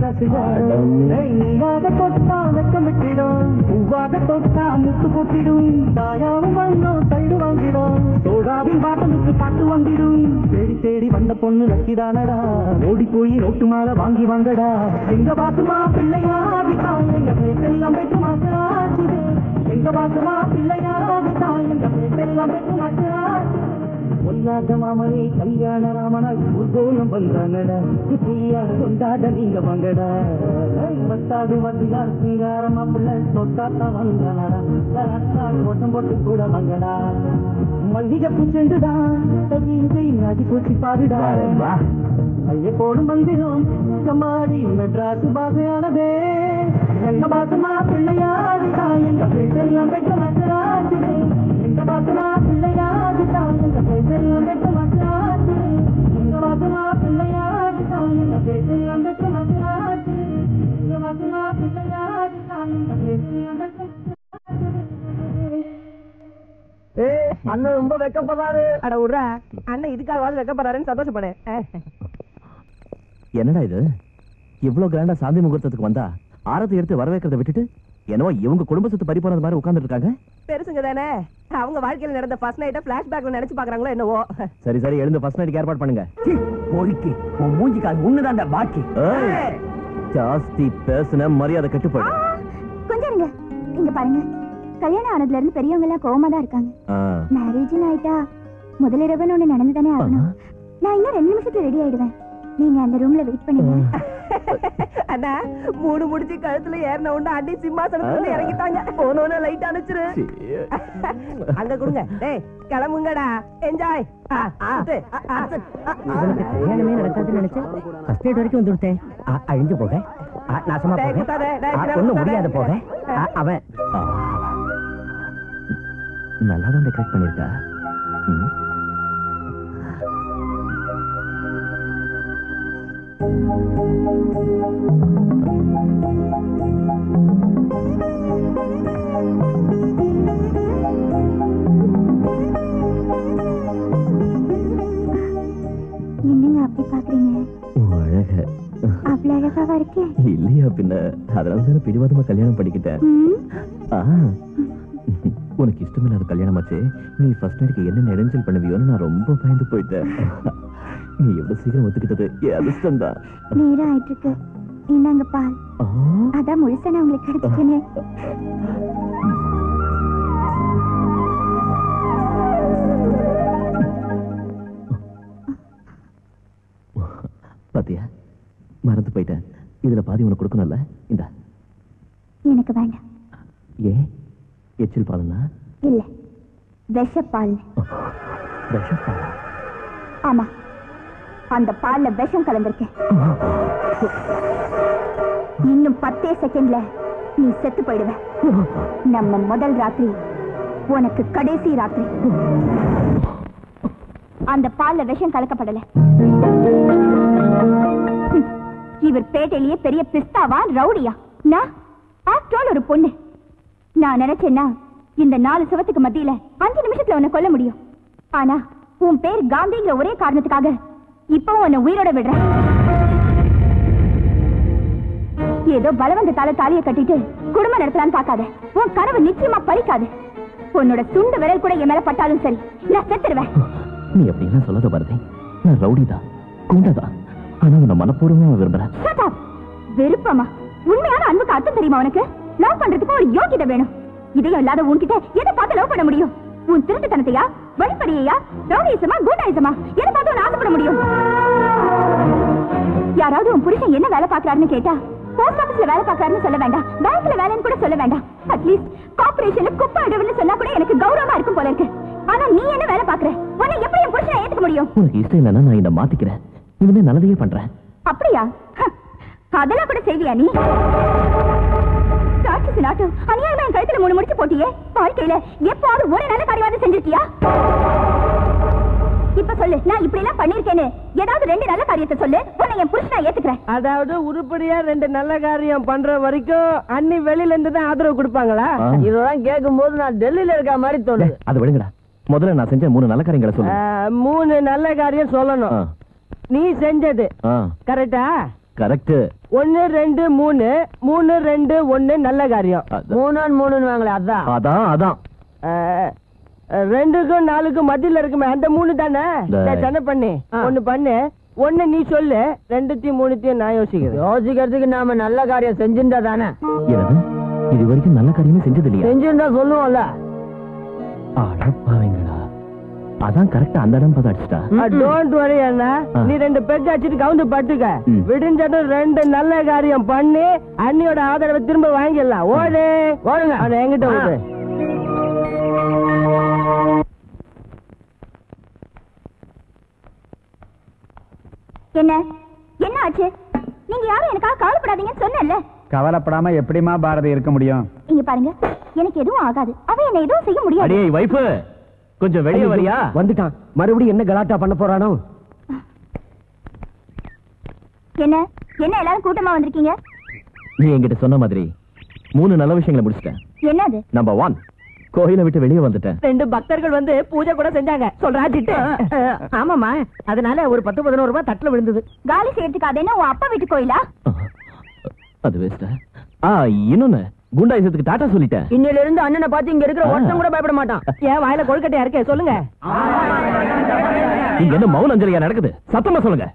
நீவாக தொட்டா வெக்கமிட்டிடும் பூவாக தொட்டா முத்து போட்டிடும் தாயாவும் வந்தோம் சைடு வாங்கிடும் சோடாவின் பாட்டலுக்கு பாட்டு வாங்கிடும் தேடி தேடி வந்த பொண்ணு லக்கிதானடா ஓடி போய் நோட்டு மாலை வாங்கி வாங்கடா எங்க பாத்துமா பிள்ளையா எங்க பேசெல்லாம் பேச மாட்டாச்சு எங்க பாத்துமா பிள்ளையா எங்க பேசெல்லாம் பேச மாட்டாச்சு பொன்னாத மாமனே கல்யாண ராமனாய் ஊர்கோலம் வந்தாங்கடா குசியார கொண்டாட நீங்க வாங்கடா மத்தாது வந்தியார் சிங்கார மாப்பிள்ள சொத்தாத்தா வந்தானடா ஓட்டம் போட்டு கூட வாங்கடா மல்லிகை பூச்செண்டுதான் நாடி பூச்சி பாருடா ஐய போடும் மந்திரம் கமாடி மெட்ராஸ் பாசையானதே எங்க பாசமா பிள்ளையாருக்கா எங்க பேசெல்லாம் பெற்ற மச்சராஜு எங்க பாசமா பிள்ளையாருக்கா எங்க பேசெல்லாம் பெற்ற மச்சராஜு எங்க பாசமா பிள்ளையாருக்கா எங்க பேசெல்லாம் பெற்ற மச்சராஜு எங்க பாசமா பிள்ளையாருக்கா எங்க பேசெல்லாம் பெற்ற அண்ணன் ரொம்ப வெக்கப்படுறாரு. அட விடுறா, அண்ணன் இதுக்காகவாது வெக்கப்படுறாருன்னு சந்தோஷப்படு. என்னடா இது இவ்வளவு கிராண்டா சாந்தி முகூர்த்தத்துக்கு வந்தா ஆரத்தை எடுத்து வரவேற்கிறத விட்டுட்டு என்னவோ இவங்க குடும்ப சொத்து பறி போனது மாதிரி உட்கார்ந்துட்டு இருக்காங்க. பெருசுங்க தானே, அவங்க வாழ்க்கையில நடந்த ஃபர்ஸ்ட் நைட்ட பிளாஷ்பேக்ல நினைச்சு பாக்குறாங்களோ என்னவோ. சரி சரி, எழுந்து ஃபர்ஸ்ட் நைட்டுக்கு ஏற்பாடு பண்ணுங்க. போய்க்கு உன் மூஞ்சிக்கு அது ஒண்ணுதான்டா பாக்கி. ஜாஸ்தி பேசுன மரியாதை கட்டுப்பாடு. கொஞ்சம் இருங்க, இங்க பாருங்க. கல்யாணம் ஆனதுல இருந்து பெரியவங்க எல்லாம் கோவமா தான் இருக்காங்க. மேரேஜ் ஆயிட்டா முதலிரவன் ஒண்ணு நடந்துதானே ஆகணும். நான் இன்னும் 2 நிமிஷத்துல ரெடி ஆயிடுவேன். நீங்க அந்த ரூம்ல வெயிட் பண்ணுங்க. அண்ணா மூணு முடிச்சு கழுத்துல ஏறின உண்டு அடி சிம்மாசனத்துல இறங்கிட்டாங்க. போனோன்னு லைட் அணைச்சிரு. அங்க கொடுங்க. டேய் கிளம்புங்கடா, என்ஜாய். கல்யாணமே நடக்காதுன்னு நினைச்சேன். ஃபர்ஸ்ட் நைட் வரைக்கும் வந்துட்டேன். அழிஞ்சு போக நாசமா போக ஒண்ணும் முடியாத போக அவன் நல்லா தான் டெக்கரேட் பண்ணிருக்கா. என்னங்க அப்படி பாக்குறீங்க? அழக அவ்வளவு அழகாவா இருக்கேன் இல்லையா? பின்ன அதனால தானே பிடிவாதமா கல்யாணம் பண்ணிக்கிட்டேன். உனக்கு இஷ்டமில்லாத கல்யாணமாச்சு. நீ ஃபர்ஸ்ட் நைட்டுக்கு என்ன இடைஞ்சல் பண்ணுவியோன்னு நான் ரொம்ப பயந்து போயிட்டேன். நீ எவ்வளவு சீக்கிரம் ஒத்துக்கிட்டது என் அதிர்ஷ்டம் தான். நேரம் ஆயிட்டு இருக்கு. இந்தாங்க பால். அதான் முழுசா நான் உங்களுக்கு கிடைச்சிட்டேனே. பாத்தியா, மறந்து போயிட்டேன். இதுல பாதி உனக்கு கொடுக்கணும்ல. இந்த எனக்கு வேண்டாம். ஏன்? எச்சில் பாலுனா? இல்ல, விஷப்பால். விஷப்பால்? ஆமா, அந்த பால்ல விஷம் கலந்திருக்கேன். இன்னும் 10 செகண்ட்ல நீ செத்து போயிடுவ. நம்ம முதல் ராத்திரி உனக்கு கடைசி ராத்திரி. அந்த பால்ல விஷம் கலக்கப்படல. இவர் பேட்டையிலேயே பெரிய பிஸ்தாவா ரவுடியா? நான் ஆஃப்டர் ஒரு பொண்ணு. நான் நினைச்சேன்னா இந்த 4 சுவத்துக்கு மத்தியில 5 நிமிஷத்துல உன்னை கொல்ல முடியும். ஆனா உன் பேர் காந்திங்கிற ஒரே காரணத்துக்காக இப்போ உன்னை உயிரோட விடுறேன். ஏதோ பலவந்தத்தால தாலியை கட்டிட்டு குடும்பம் நடத்தலான்னு பார்க்காத. உன் கனவு நிச்சயமா பறிக்காது. உன்னோட துண்டு விரல் கூட என் மேல பட்டாலும் சரி, நான் செத்துருவேன். நீ அப்படின்னா சொல்லத பாரதி, நான் ரவுடிதான், குண்டதான். ஆனா உன்னை மனப்பூர்வமா விரும்புறேன். விருப்பமா? உண்மையான அன்புக்கு அர்த்தம் தெரியுமா உனக்கு? லவ் பண்றதுக்கு ஒரு யோகிதை வேணும். இதையும் இல்லாத உன்கிட்ட எதை பார்த்து லவ் பண்ண முடியும்? உன் திருட்டுத்தனத்தையா, வழிப்படியா, ரவுடிசமா, கூட்டாயிசமா, எதை பார்த்து உன்னை ஆசைப்பட முடியும்? யாராவது உன் புருஷன் என்ன வேலை பார்க்கறாருன்னு கேட்டா போஸ்ட் ஆபீஸ்ல வேலை பார்க்கறாருன்னு சொல்ல வேண்டாம், பேங்க்ல வேலைன்னு கூட சொல்ல வேண்டாம். அட்லீஸ்ட் கார்ப்பரேஷன்ல குப்பை அடவுன்னு சொன்னா கூட எனக்கு கௌரவமா இருக்கும் போல இருக்கு. ஆனா நீ என்ன வேலை பார்க்கற? உன்னை எப்படி என் புருஷனை ஏத்துக்க முடியும்? உனக்கு இஷ்டம் இல்லைன்னா நான் இதை மாத்திக்கிறேன். இனிமே நல்லதையே பண்றேன். அப்படியா? அதெல்லாம் கூட செய்வியா நீ? ராட்சசி நாட்டு அநியாயமா என் கழுத்துல 3 முடிச்சு போட்டியே. வாழ்க்கையில எப்போது ஒரு நல்ல காரியவாது செஞ்சிருக்கியா? இப்ப சொல்லு, நான் இப்படி எல்லாம் பண்ணிருக்கேன்னு ஏதாவது 2 நல்ல காரியத்தை சொல்லு. உன்னை என் புருஷனா ஏத்துக்கிறேன். அதாவது உருப்படியா 2 நல்ல காரியம் பண்ற வரைக்கும் அண்ணி வெளியில இருந்து தான் ஆதரவு கொடுப்பாங்களா? இதெல்லாம் கேட்கும் போது நான் டெல்லியில இருக்க மாதிரி தோணுது. அது விடுங்கடா. முதல்ல நான் செஞ்ச 3 நல்ல காரியங்களை சொல்லு. 3 நல்ல காரியம் சொல்லணும். நீ செஞ்சது கரெக்டா? கரெக்ட். 1 2 3 3 2 1 நல்ல காரியம். 3 3 வாங்களே, அதான் அதான் அதான் 2க்கும் 4க்கும் மத்தியில இருக்குமே அந்த 3 தானே? என்ன பண்ணி 1 பண்ணு. 1 நீ சொல்லு, 2த்தையும் 3த்தையும் நான் யோசிக்கிறேன். யோசிக்கிறதுக்கு நாம நல்ல காரியம் செஞ்சிருந்தா தானே? இது வரைக்கும் நல்ல காரியமே செஞ்சது இல்லையா? செஞ்சிருந்தா சொல்லுவோம்ல. அடப்பாவீங்களா, அதான் கரெக்டா அந்த இடம் பார்த்து அடிச்சிட்டா. டோன்ட் வரி அண்ணா, நீ 2 பெக் அடிச்சிட்டு கவுந்து பட்டுக்க. விடிஞ்சதும் 2 நல்ல காரியம் பண்ணி அண்ணியோட ஆதரவை திரும்ப வாங்கிடலாம். ஓடு ஓடுங்க, அவனை எங்கிட்ட ஓடு. என்ன என்ன ஆச்சு? நீங்க யாரும் எனக்காக கவலைப்படாதீங்கன்னு சொன்னேன்ல. கவலைப்படாம எப்படிமா பாரதி இருக்க முடியும்? இங்க பாருங்க, எனக்கு எதுவும் ஆகாது. அவன் என்ன எதுவும் செய்ய முடியாது. அடே வைஃப், கொஞ்சம் வெளியே வரியா? வந்துட்டான். மறுபடியும் என்ன கலாட்டா பண்ண போறானோ? என்ன என்ன எல்லாரும் கூட்டமா வந்திருக்கீங்க? நீ என்கிட்ட சொன்ன மாதிரி 3 நல்ல விஷயங்களை முடிச்சிட்டேன். என்னது? நம்பர் 1, கோயிலை விட்டு வெளியே வந்துட்டேன். 2 பக்தர்கள் வந்து பூஜை கூட செஞ்சாங்க. சொல்றாச்சிட்டு. ஆமாமா, அதனால ஒரு 10-11 ரூபாய் தட்டுல விழுந்தது. காலி செய்யறதுக்கு அது என்ன உன் அப்பா வீட்டு கோயிலா? அது வேஸ்டா. இன்னொன்னு, குண்டாயிசத்துக்கு டாட்டா சொல்லிட்டேன். இன்னையில இருந்து அண்ணனை பார்த்து இங்க இருக்கிற ஒருத்தன் கூட பயப்பட மாட்டான். ஏன் வாயில கொழுக்கட்டையா இருக்கே? சொல்லுங்க. இங்க என்ன மௌன அஞ்சலியா நடக்குது? சத்தமா சொல்லுங்க.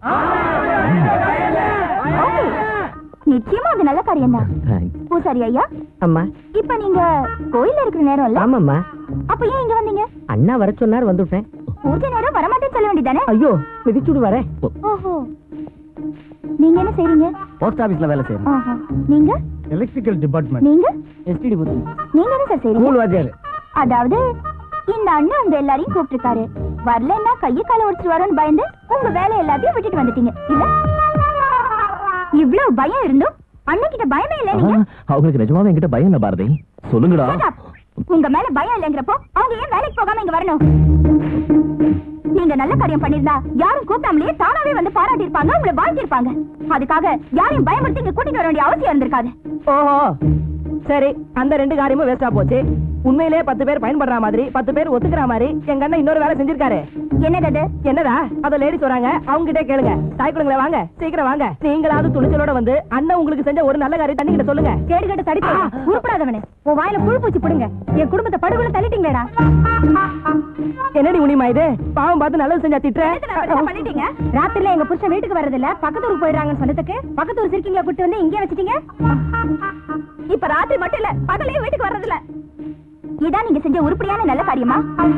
நிச்சயமா அது நல்ல காரியம் தான். பூசாரி ஐயா, அம்மா, இப்ப நீங்க கோயில்ல இருக்கிற நேரம் இல்ல? ஆமாம்மா. அப்ப ஏன் இங்க வந்தீங்க? அண்ணா வர சொன்னார், வந்துட்டேன். பூஜை நேரம் வரமாட்டேன்னு சொல்ல வேண்டியதானே? ஐயோ, மிதிச்சுடு வரேன். ஓஹோ, நீங்க என்ன செய்றீங்க? போஸ்ட் ஆபீஸ்ல வேலை செய்யறேன். ஆஹா, நீங்க? Electrical department. நீங்க? STD booth. நீங்க என்ன சார் செய்றீங்க? ஸ்கூல் வாத்தியார். அதாவது இந்த அண்ணன் உங்க எல்லாரையும் கூப்பிட்டுருக்காரு. வரலன்னா கையை காலை உடைச்சு வரோன்னு பயந்து உங்க வேலை எல்லாத்தையும் விட்டுட்டு வந்துட்டீங்க இல்ல? இவ்வளவு பயம் இருந்தும் அண்ணன்கிட்ட பயமே இல்ல நீங்க? அவங்களுக்கு நிஜமாவே என்கிட்ட பயம் இல்ல பாரதி. சொல்லுங்கடா. உங்க மேல பயம் இல்லங்கிறப்போ அவங்க ஏன் வேலைக்கு போகாம இங்க வரணும்? நீங்க நல்ல காரியம் பண்ணிருந்தா யாரும் கூப்பிடாமலேயே தானாவே வந்து பாராட்டி இருப்பாங்க, உங்களை வாழ்த்திருப்பாங்க. அதுக்காக யாரையும் பயமுறுத்தி இங்க கூட்டிட்டு வர வேண்டிய அவசியம் இருந்திருக்காது. ஓஹோ, சரி, அந்த 2 காரியமும் வேஸ்டா போச்சு. உண்மையிலே 10 பேர் பயன்படுற மாதிரி 10 பேர் ஒத்துக்கிற மாதிரி எங்க அண்ணன் இன்னொரு வேலை செஞ்சிருக்காரு. என்னது? என்னடா? அத லேடிஸ் வராங்க, அவங்க கிட்டே கேளுங்க. தாய்க்குழுங்களே வாங்க, சீக்கிரம் வாங்க. நீங்களாவது துணிச்சலோட வந்து அண்ணன் உங்களுக்கு செஞ்ச ஒரு நல்ல காரியம் தண்ணி கிட்ட சொல்லுங்க. கேடு கட்ட தடிப்பா, உருப்படாதவனே, உன் வாயில புழு பூச்சி புடுங்க. என் குடும்பத்தை படுகொலை தள்ளிட்டீங்களேடா. என்னடி உனிமா இது? பாவம் பார்த்து நல்லது செஞ்சா திட்டுற பண்ணிட்டீங்க. ராத்திரில எங்க புருஷன் வீட்டுக்கு வரதில்ல, பக்கத்து ஊருக்கு போயிடுறாங்கன்னு சொன்னதுக்கு பக்கத்து ஊர் சிரிக்கிங்க கூட்டு வந்து இங்கே வச்சிட்டீங்க. இப்ப ராத்திரி மட்டும் இல்ல, பகலையும் வீட்டுக்கு வர்றதில்ல. இதான் நீங்க செஞ்ச உருப்படியான நல்ல காரியமா?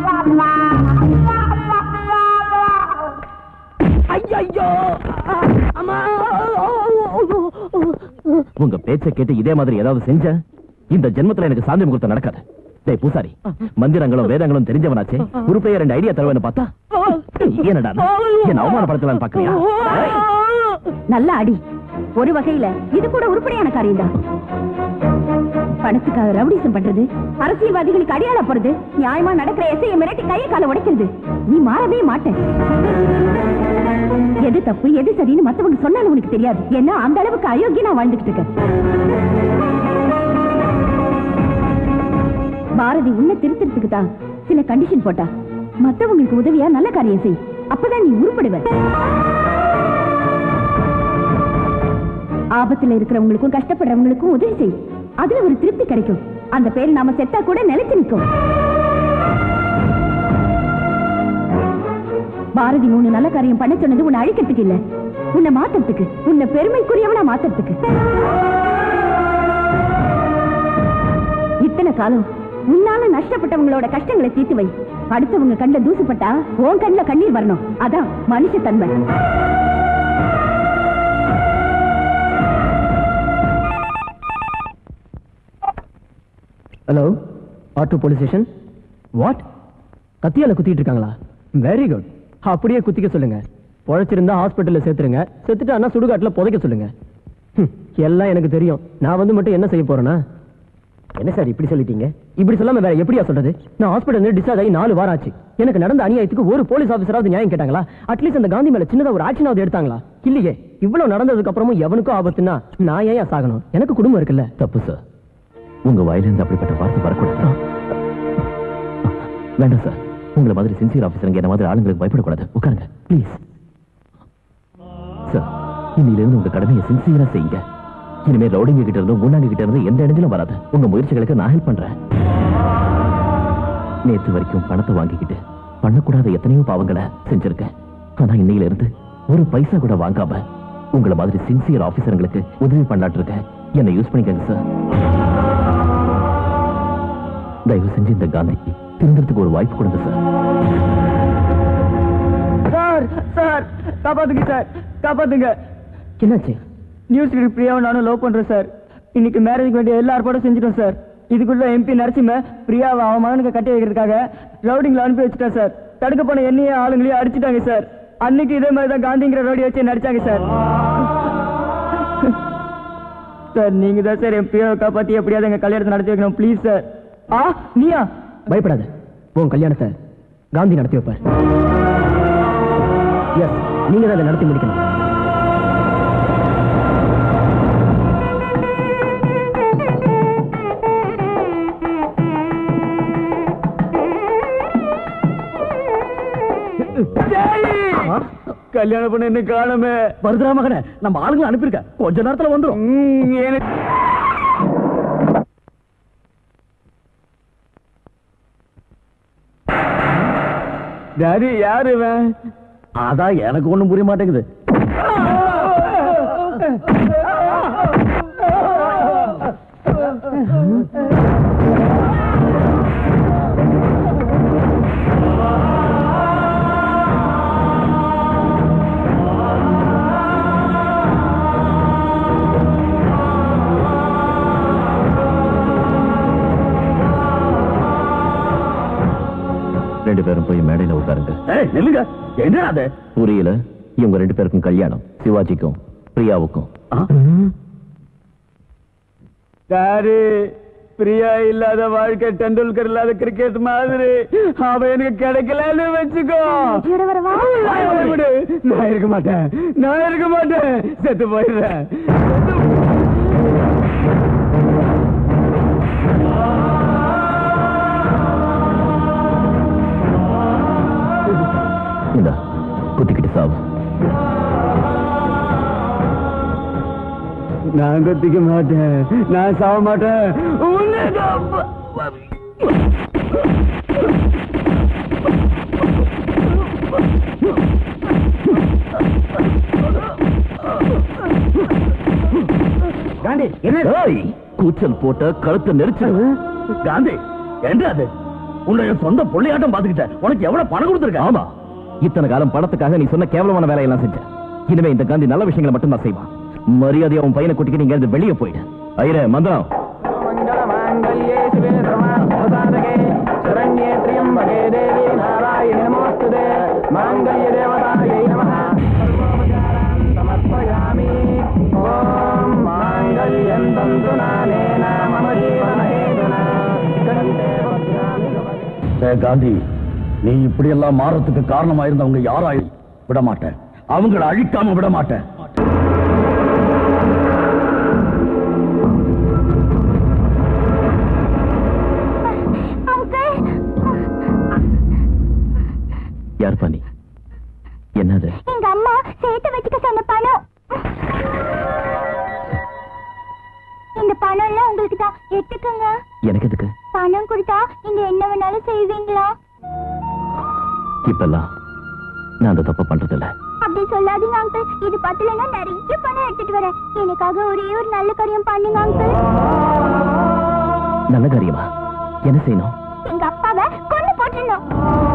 ஐயோ, உங்க பேச்சை கேட்டு இதே மாதிரி ஏதாவது செஞ்ச இந்த ஜென்மத்துல எனக்கு சாந்தி முகூர்த்தம் நடக்காது. டேய் பூசாரி, மந்திரங்களும் வேதங்களும் தெரிஞ்சவனாச்சே, உருப்படியா 2 ஐடியா தருவேன்னு பார்த்தா என்னடா என்ன அவமானப்படுத்தலான்னு பாக்குறியா? நல்ல அடி. ஒரு வகையில இது கூட உருப்படியான காரியம் தான். பணத்துக்காக ரவுடிசம் பண்றது, அரசியல்வாதிகளுக்கு அடியாள போறது, நியாயமா நடக்கிற எஸ்ஐயை மிரட்டி கையை கால உடைக்கிறது, நீ மாறவே மாட்டேன். எது தப்பு எது சரின்னு மத்தவங்க சொன்னாலும் உனக்கு தெரியாது. ஏன்னா அந்த அளவுக்கு அயோக்கிய நான் வாழ்ந்துகிட்டு இருக்கேன். பாரதி உன்னை திருத்தறதுக்கு தான் சில கண்டிஷன் போட்டா. மத்தவங்களுக்கு உதவியா நல்ல காரியம் செய், அப்பதான் நீ உருப்படுவ. ஆபத்துல இருக்கிறவங்களுக்கும் கஷ்டப்படுறவங்களுக்கும் உதவி செய், அதுல ஒரு திருப்தி கிடைக்கும். அந்த பேர் நாம செத்தா கூட நிலைச்சு நிற்கும். பாரதி 3 நல்ல காரியம் பண்ண சொன்னது உன்னை அழிக்கிறதுக்கு இல்ல, உன்னை மாத்துறதுக்கு, உன்னை பெருமைக்குரியவனா மாத்துறதுக்கு. இத்தனை காலம் உன்னால நஷ்டப்பட்டவங்களோட கஷ்டங்களை தீர்த்து வை. அடுத்தவங்க கண்ட தூசுப்பட்டா உன் கண்ணுல கண்ணீர் வரணும். அதான் மனுஷ தன்மை. Hello, auto police station. What? கத்தியால குத்திட்டு இருக்காங்களா? Very good. அப்படியே குத்திக்க சொல்லுங்க. பொழைச்சிருந்தா ஹாஸ்பிட்டல்ல சேர்த்துருங்க, செத்துட்டான்னா சுடுகாட்டுல புதைக்க சொல்லுங்க. எல்லாம் எனக்கு தெரியும். நான் வந்து மட்டும் என்ன செய்ய போறேன்னா? என்ன சார் இப்படி சொல்லிட்டீங்க? இப்படி சொல்லாம வேற எப்படியா சொல்றது? நான் ஹாஸ்பிட்டல் டிஸ்சார்ஜ் ஆகி 4 வாரம் ஆச்சு. எனக்கு நடந்த அநியாயத்துக்கு ஒரு போலீஸ் ஆபீசராவது நியாயம் கேட்டாங்களா? அட்லீஸ்ட் அந்த காந்தி மேல சின்னதா ஒரு ஆக்ஷனாவது எடுத்தாங்களா? இல்லையே. இவ்வளவு நடந்ததுக்கு அப்புறமும் எவனுக்கும் ஆபத்துன்னா நான் ஏன் சாகணும்? எனக்கு குடும்பம் இருக்குல்ல. தப்பு சார், உங்க வாயிலிருந்து அப்படிப்பட்ட வார்த்தை வரக்கூடாது. வேண்டாம் சார், உங்களை மாதிரி சின்சியர் ஆபீசருங்க என்ன மாதிரி ஆளுங்களுக்கு பயப்படக்கூடாது. உட்காருங்க ப்ளீஸ். சார், இன்னிலிருந்து உங்க கடமையை சின்சியரா செய்யுங்க. இனிமே ரவுடிங்க கிட்ட இருந்து ஊனாங்க கிட்ட இருந்து எந்த இடத்திலும் வராது. உங்க முயற்சிகளுக்கு நான் ஹெல்ப் பண்றேன். நேற்று வரைக்கும் பணத்தை வாங்கிக்கிட்டு பண்ணக்கூடாத எத்தனையோ பாவங்களை செஞ்சிருக்கேன். ஆனா இன்னையில இருந்து ஒரு பைசா கூட வாங்காம உங்களை மாதிரி சின்சியர் ஆபீசருங்களுக்கு உதவி பண்ணலாட்டு இருக்கேன். என்னை யூஸ் பண்ணிக்கங்க சார். தயவு செஞ்சு இந்த காந்திக்கு திருந்தறதுக்கு ஒரு வாய்ப்பு கொடுங்க சார். சார் சார் காப்பாத்துங்க சார், காப்பாத்துங்க. என்னாச்சு? நியூஸ் பிரியாவை நானும் லவ் பண்றேன் சார். இன்னைக்கு மேரேஜ் வேண்டிய எல்லா ஏற்பாடும் செஞ்சுட்டோம் சார். இதுக்குள்ள எம்பி நரசிம்ம பிரியாவை அவன் மகனுக்கு கட்டி வைக்கிறதுக்காக ரவுடிங்களை அனுப்பி வச்சுட்டான் சார். தடுக்க போன என்னையே ஆளுங்களையும் அடிச்சுட்டாங்க சார். அன்னைக்கு இதே மாதிரி தான் காந்திங்கிற ரவுடி வச்சு நடிச்சாங்க சார். சார் நீங்க தான் சார் என் பிரியாவை காப்பாத்தி எப்படியாவது எங்க கல்யாணத்தை நடத்தி வைக்கணும் ப்ளீஸ் சார். நீயா? பயப்படாத, உன் கல்யாணத்தை காந்தி நடத்தி வைப்பார். எஸ், நீங்க தான் அதை நடத்தி முடிக்கணும். கல்யாணம் பண்ண என்ன காலமே வருதுரா மகனே. நம்ம ஆளுங்களை அனுப்பியிருக்க, கொஞ்ச நேரத்துல வந்துடும். டாடி யாரு இவன்? அதான் எனக்கு ஒண்ணும் புரிய மாட்டேங்குது. ரெண்டு பேரும் போய் மேடையில உட்காருங்க. நில்லுங்க. என்ன அது? புரியல. இவங்க 2 பேருக்கும் கல்யாணம், சிவாஜிக்கும் பிரியாவுக்கும். டாடி, பிரியா இல்லாத வாழ்க்கை டெண்டுல்கர் இல்லாத கிரிக்கெட் மாதிரி. அவ எனக்கு கிடைக்கலன்னு வச்சுக்கோ. நான் இருக்க மாட்டேன், நான் இருக்க மாட்டேன், செத்து போயிடுறேன். குத்திக்கிட்டு சாவு. நான் குத்திக்க மாட்டேன், நான் சாவ மாட்டேன். காந்தி என்ன கூச்சல் போட்ட கழுத்தை நெரிச்சு. காந்தி என்ன அது? உன்னுடைய சொந்த பொள்ளையாட்டம் பாத்துக்கிட்ட. உனக்கு எவ்வளவு பணம் கொடுத்துருக்க? ஆமா, இத்தனை காலம் பணத்துக்காக நீ சொன்ன கேவலமான வேலையெல்லாம் செஞ்ச. இனிமே இந்த காந்தி நல்ல விஷயங்களை மட்டும் தான் செய்வான். மரியாதையா உன் பையனை கூட்டிட்டு நீங்க இருந்து வெளியே போயிடு. ஐயரே மந்திரம். மாங்கல்யம் தந்து நானே நாம ஜீவன காந்தி, நீ இப்படியெல்லாம் மாறத்துக்கு காரணமா இருந்தவங்க யாராயும் விட மாட்டேன், அவங்களை அழிக்காம விட மாட்டேன். யார் பண்ணி? என்னது? எங்க அம்மா சேர்த்து வச்சுக்க சொன்ன பணம். இந்த பணம் எல்லாம் உங்களுக்கு தான், எடுத்துக்கங்க. எனக்கு எதுக்கு? பணம் கொடுத்தா நீங்க என்ன வேணாலும் செய்வீங்களா? இப்பெல்லாம் நான் அந்த தப்ப பண்றது இல்ல. அப்படி சொல்லாதீங்க அங்கிள், இது பத்தலன்னா நிறைய பணம் எடுத்துட்டு வரேன். எனக்காக ஒரே ஒரு நல்ல காரியம் பண்ணுங்க அங்கிள். நல்ல காரியமா? என்ன செய்யணும்? எங்க அப்பாவை கொண்டு போட்டுடணும்.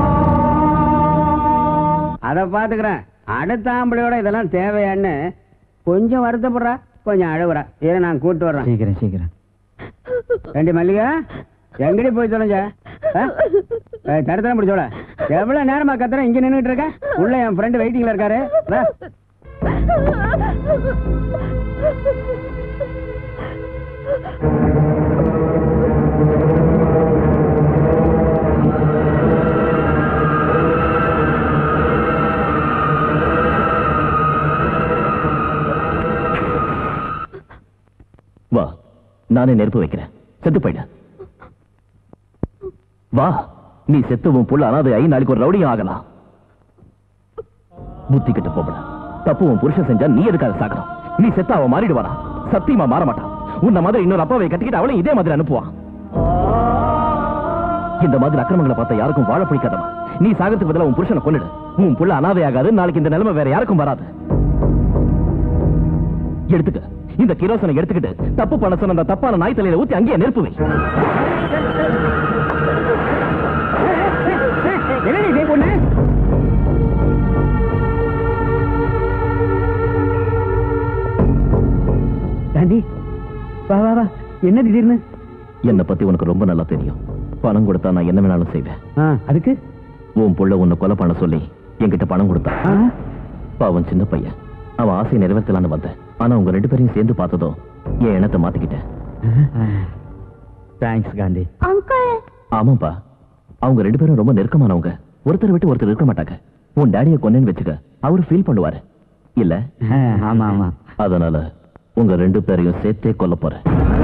அத பாத்துக்கிறேன். அடுத்த ஆம்பளையோட இதெல்லாம் தேவையான்னு கொஞ்சம் வருத்தப்படுறா, கொஞ்சம் அழுகுறா. இதை நான் கூட்டு வர்றேன். சீக்கிரம் சீக்கிரம். ரெண்டு மல்லிகா, எங்கடி போய் தொலைஞ்ச? தடுத்தான் பிடிச்சோட. எவ்வளவு நேரமா கத்துறேன், இங்க நின்றுட்டு இருக்க. உள்ள என் ஃப்ரெண்டு வெயிட்டிங்ல இருக்காரு. வா, நானே நெருப்பு வைக்கிறேன். செத்து போயிட. வா, நீ செத்துவும் புள்ள அனாதையாயி நாளைக்கு ஒரு ரவுடியும் ஆகலாம். புத்தி கிட்ட போகல. தப்புவும் புருஷன் செஞ்சா நீ எதுக்காக சாக்கணும்? நீ செத்த அவன் மாறிடுவாரா? சத்தியமா மாற மாட்டான். உன்ன மாதிரி இன்னொரு அப்பாவை கட்டிக்கிட்டு அவளையும் இதே மாதிரி அனுப்புவான். இந்த மாதிரி அக்கிரமங்களை பார்த்தா யாருக்கும் வாழ பிடிக்காதமா. நீ சாகத்துக்கு பதிலா உன் புருஷனை கொன்னிடு. உன் புள்ள அனாதையாகாது. நாளைக்கு இந்த நிலைமை வேற யாருக்கும் வராது. எடுத்துக்க, இந்த கிரோசனை எடுத்துக்கிட்டு தப்பு பண்ண சொன்ன அந்த தப்பான நாய் தலையில ஊத்தி அங்கேயே நெருப்பு வை. என்ன திடீர்னு? என்னை பத்தி உனக்கு ரொம்ப நல்லா தெரியும். பணம் கொடுத்தா நான் என்ன வேணாலும் செய்வேன். அதுக்கு உன் புள்ள உன்னை கொலை பண்ண சொல்லி என்கிட்ட பணம் கொடுத்தான். பாவன் சின்ன பையன். அவன் ஆசையை நிறைவேற்றலான்னு வந்தேன். ஆனா உங்க ரெண்டு பேரையும் சேர்ந்து பார்த்ததும் என் எண்ணத்தை மாத்திக்கிட்டேன். தேங்க்ஸ் காந்தி. அங்கிள். ஆமாப்பா, அவங்க ரெண்டு பேரும் ரொம்ப நெருக்கமானவங்க. ஒருத்தர் விட்டு ஒருத்தர் இருக்க மாட்டாங்க. உன் டாடியை கொன்னேன்னு வச்சுக்க, அவரு ஃபீல் பண்ணுவாரு இல்ல? ஆமா ஆமா. அதனால உங்க ரெண்டு பேரையும் சேர்த்தே கொல்ல போறேன்.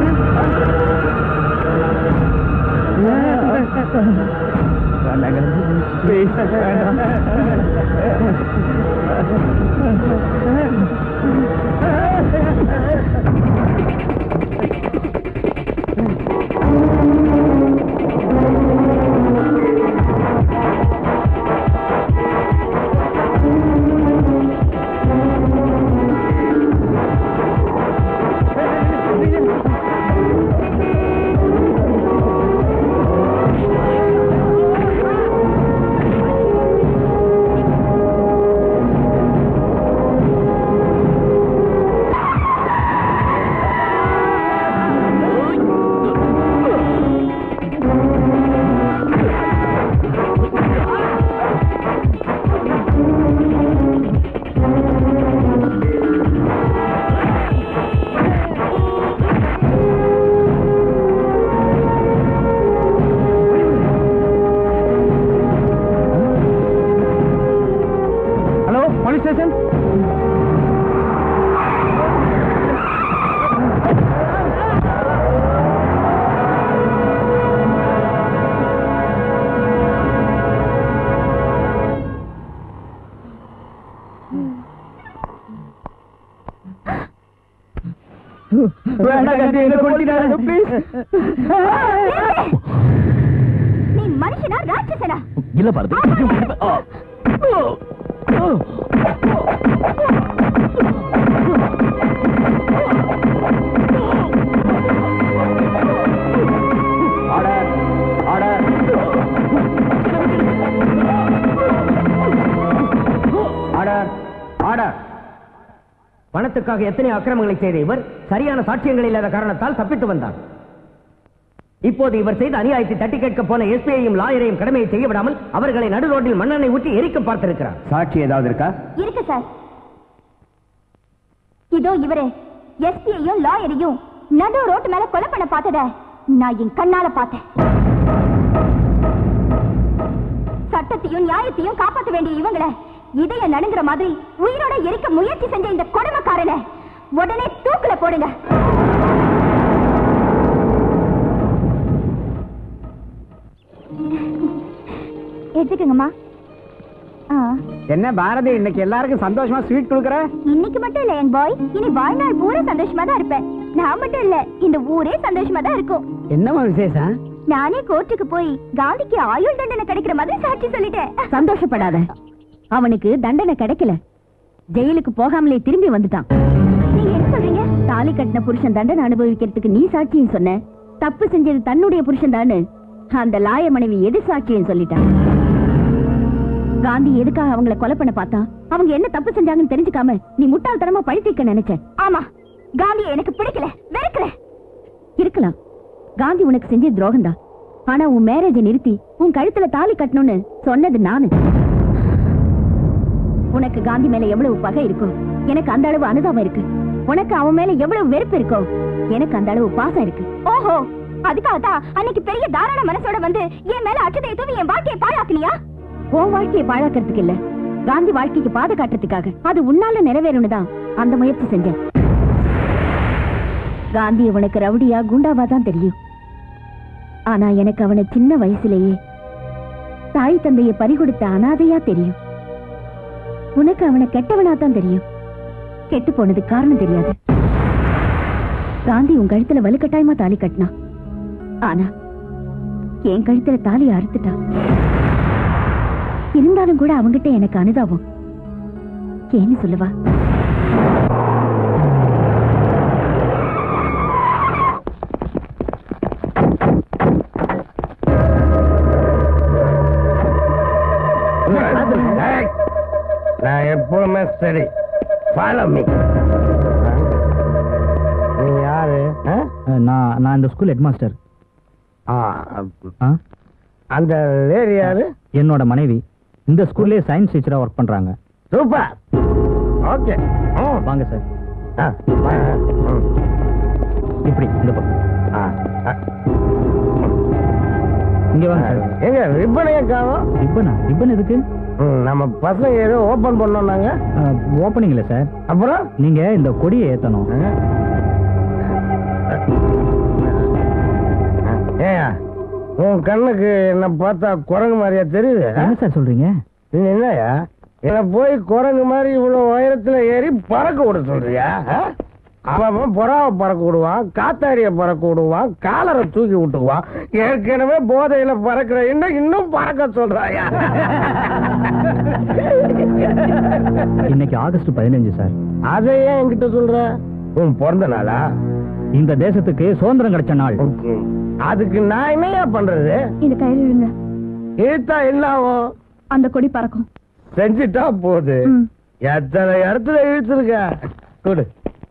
நீ மனுஷனா ராட்சசனா? இல்ல பாரதி. பணத்துக்காக எத்தனை அக்கிரமங்களை செய்த இவர் சரியான சாட்சியங்கள் இல்லாத காரணத்தால் தப்பித்து வந்தார். இப்போது இவர் செய்த அநியாயத்தை தட்டி கேட்க போன எஸ்பியையும் லாயரையும் கடமையை செய்ய விடாமல் அவர்களை நடு ரோட்டில் மண்ணெண்ணை ஊற்றி எரிக்க பார்த்திருக்கிறார். சாட்சி ஏதாவது இருக்கா? இருக்கு சார். இதோ இவரே எஸ்பியையும் லாயரையும் நடு ரோட்டு மேல கொலை பண்ண பார்த்தத நான் என் கண்ணால பார்த்தேன். சட்டத்தையும் நியாயத்தையும் காப்பாற்ற வேண்டிய இவங்களை இதய நடுங்குற மாதிரி உயிரோட எரிக்க முயற்சி செஞ்ச இந்த கொடுமைக்காரனை உடனே தூக்குல போடுங்க. எடுத்துக்கங்கம்மா. என்ன பாரதி, இன்னைக்கு எல்லாருக்கும் சந்தோஷமா ஸ்வீட் கொடுக்கற? இன்னைக்கு மட்டும் இல்ல என் பாய், இனி வாழ்நாள் பூரா சந்தோஷமா தான் இருப்பேன். நான் மட்டும் இல்ல, இந்த ஊரே சந்தோஷமா தான் இருக்கும். என்னமா விசேஷம்? நானே கோர்ட்டுக்கு போய் காந்திக்கு ஆயுள் தண்டனை கிடைக்கிற மாதிரி சாட்சி சொல்லிட்டேன். சந்தோஷப்படாத, அவனுக்கு தண்டனை கிடைக்கல, ஜெயிலுக்கு போகாமலே திரும்பி வந்துட்டான். நீங்க என்ன சொல்றீங்க? தாலி கட்டின புருஷன் தண்டனை அனுபவிக்கிறதுக்கு நீ சாட்சியும் சொன்ன, தப்பு செஞ்சது தன்னுடைய புருஷன் தானு அந்த லாய மனைவி எது சாட்சியும் சொல்லிட்டான். காந்தி எதுக்காக அவங்களை கொலை பண்ண பார்த்தா? அவங்க என்ன தப்பு செஞ்சாங்கன்னு தெரிஞ்சுக்காம நீ முட்டாள்தனமா பழித்திருக்க நினைச்ச. ஆமா, காந்தியை எனக்கு பிடிக்கல, வெறுக்கிறேன். இருக்கலாம், காந்தி உனக்கு செஞ்ச துரோகம் தான். ஆனா உன் மேரேஜை நிறுத்தி உன் கழுத்துல தாலி கட்டணும்னு சொன்னது நானு. உனக்கு காந்தி மேல எவ்வளவு பகை இருக்கோ எனக்கு அந்த அளவு அனுதாபம் இருக்கு. உனக்கு அவன் மேல எவ்வளவு வெறுப்பு இருக்கோ எனக்கு அந்த அளவு பாசம் இருக்கு. ஓஹோ, அதுக்காகத்தான் அன்னைக்கு பெரிய தாராள மனசோட வந்து என் மேல அச்சதையை தூவி என் வாழ்க்கையை பாழாக்குனியா? உன் வாழ்க்கையை பாழாக்கிறதுக்கு இல்ல, காந்தி வாழ்க்கைக்கு பாதை காட்டுறதுக்காக. அது உன்னால நிறைவேறணும்தான் அந்த முயற்சி செஞ்சேன். காந்தி உனக்கு ரவுடியா குண்டாவா தான் தெரியும். ஆனா எனக்கு அவனை சின்ன வயசுலேயே தாய் தந்தையை பறிகொடுத்த அனாதையா தெரியும். உனக்கு அவனை கெட்டவனா தான் தெரியும். கெட்டு போனது காரணம் தெரியாது. காந்தி உன் கழுத்துல வலுக்கட்டாயமா தாலி கட்டினா, ஆனா என் கழுத்துல தாலி அறுத்துட்டான். இருந்தாலும் கூட அவங்கிட்ட எனக்கு அனுதாபம். ஏன்னு சொல்லுவா? நான் எப்பவுமே சரி. Follow me. நீ யாரு? நான் இந்த ஸ்கூல் ஹெட் மாஸ்டர். அந்த லேடி யாரு? என்னோட மனைவி. இந்த ஸ்கூல்லே சயின்ஸ் டீச்சரா ஒர்க் பண்றாங்க. சூப்பர். ஓகே, வாங்க சார். இப்படி இந்த பக்கம் இங்க வாங்க சார். எங்க ரிப்பனையே காணோம்? ரிப்பன் எதுக்கு? நம்ம பசங்க ஏதோ ஓபன் பண்ணோம்னாங்க. ஓப்பனிங் இல்ல சார். அப்புறம் நீங்க இந்த கொடியை ஏத்தணும். ஏயா, உன் கண்ணுக்கு என்ன பார்த்தா குரங்கு மாதிரியா தெரியுது? என்ன சார் சொல்றீங்க? நீ என்னயா என்ன போய் குரங்கு மாதிரி இவ்வளவு உயரத்துல ஏறி பறக்க விட சொல்றியா? அவன் புறாவை பறக்க விடுவான், காத்தாடிய பறக்க விடுவான், காலரை தூக்கி விட்டுக்குவான். ஏற்கனவே போதையில பறக்கிற இன்னும் பறக்க சொல்றாயா? இன்னைக்கு ஆகஸ்ட் 15 சார். அதை ஏன் என்கிட்ட சொல்ற? உன் பிறந்த நாளா? இந்த தேசத்துக்கு சுதந்திரம் கிடைச்ச நாள். அதுக்கு நான் என்னையா பண்றது? இந்த கையில் விழுங்க. இழுத்தா என்ன ஆகும்? அந்த கொடி பறக்கும். செஞ்சுட்டா போகுது. எத்தனை இடத்துல இழுத்துருக்க? கொடு.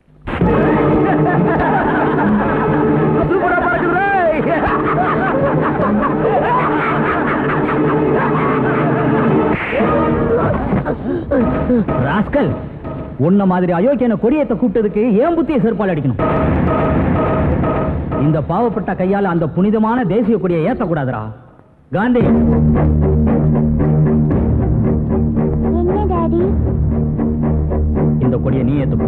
ராஸ்கல், உன்ன மாதிரி அயோக்கியன கொடியத்தை கூப்பிட்டதுக்கு ஏன் புத்திய செருப்பால் அடிக்கணும்? இந்த பாவப்பட்ட கையால அந்த புனிதமான தேசிய கொடியை ஏத்தக்கூடாதுரா. காந்தி, என்ன டாடி? இந்த கொடியை நீ ஏத்துக்கோ.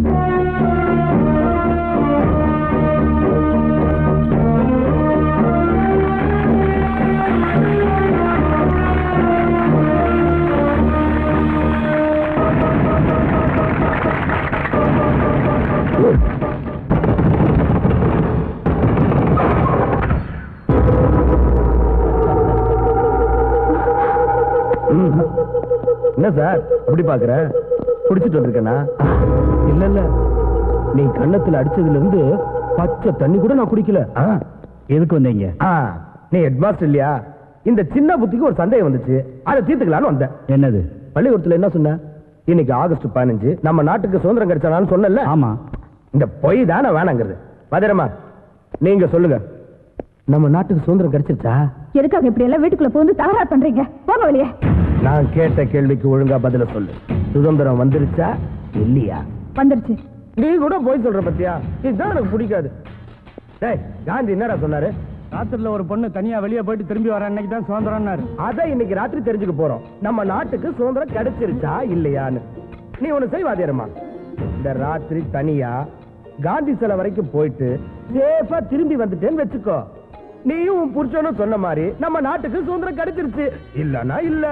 என்ன சார் அப்படி பாக்குற? குடிச்சிட்டு வந்திருக்கேனா? இல்ல, நீ கண்ணத்துல அடிச்சதுல இருந்து பச்சை தண்ணி கூட நான் குடிக்கல. எதுக்கு வந்தீங்க? நீ ஹெட் மாஸ்டர் இல்லையா? இந்த சின்ன புத்திக்கு ஒரு சந்தேகம் வந்துச்சு, அதை தீர்த்துக்கலான்னு வந்தேன். என்னது? பள்ளிக்கூடத்துல என்ன சொன்ன? இன்னைக்கு ஆகஸ்ட் 15 நம்ம நாட்டுக்கு சுதந்திரம் கிடைச்சாலும் சொன்னல. ஆமா. இந்த பொய் தானே வேணாங்கிறது. பத்திரமா நீங்க சொல்லுங்க, நம்ம நாட்டுக்கு சுதந்திரம் கிடைச்சிருச்சா? எதுக்காக இப்படி எல்லாம் வீட்டுக்குள்ள போந்து தகராறு பண்றீங்க? போக வெளியே. நான் கேட்ட கேள்விக்கு ஒழுங்கா பதில சொல்லு. சுதந்திரம் வந்துருச்சா இல்லையா? வந்துருச்சு. நீ கூட போய் சொல்ற பத்தியா? இதுதான் எனக்கு பிடிக்காது. டேய், காந்தி என்னடா சொன்னாரு? ராத்திரில ஒரு பொண்ணு தனியா வெளியே போயிட்டு திரும்பி வர அன்னைக்கு தான் சுதந்திரம்னாரு. அதான் இன்னைக்கு ராத்திரி தெரிஞ்சுக்க போறோம் நம்ம நாட்டுக்கு சுதந்திரம் கிடைச்சிருச்சா இல்லையான்னு. நீ ஒண்ணு செய்வாதேரமா, இந்த ராத்திரி தனியா காந்தி சிலை வரைக்கும் போயிட்டு சேஃபா திரும்பி வந்துட்டேன்னு வச்சுக்கோ. நீயும் உன் புருஷனும் சொன்ன மாதிரி நம்ம நாட்டுக்கு சுதந்திரம் கிடைச்சிருச்சு. இல்லன்னா இல்ல.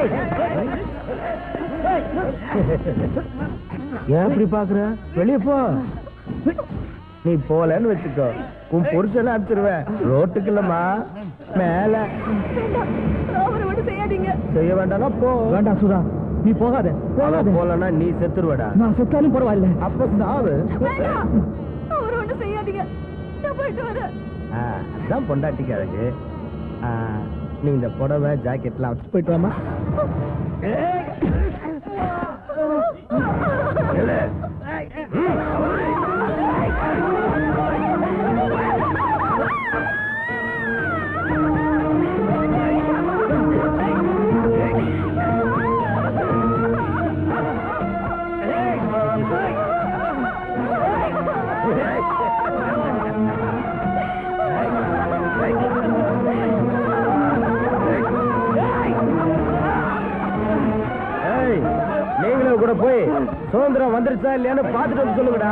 ஏன் இப்படி பாக்குற? வெளியே போ. நீ போலன்னு வச்சுக்கோ, உன் புருஷனை அனுப்பிச்சிருவேன். ரோட்டுக்கு இல்லம்மா, மேல. செய்ய வேண்டாம். போ. வேண்டாம் சுதா, நீ போகாத. போலன்னா நீ செத்துருவடா. நான் செத்தாலும் பரவாயில்ல. அப்ப சாவு. அதான் பொண்டாட்டிக்கு அதுக்கு. நீ இந்த புடவை ஜாக்கெட்லாம் வச்சு போயிட்டு வாமா. நீங்களும் கூட போய் சுதந்திரம் வந்துருச்சா இல்லையான்னு பாத்துட்டு வந்து சொல்லுங்கடா.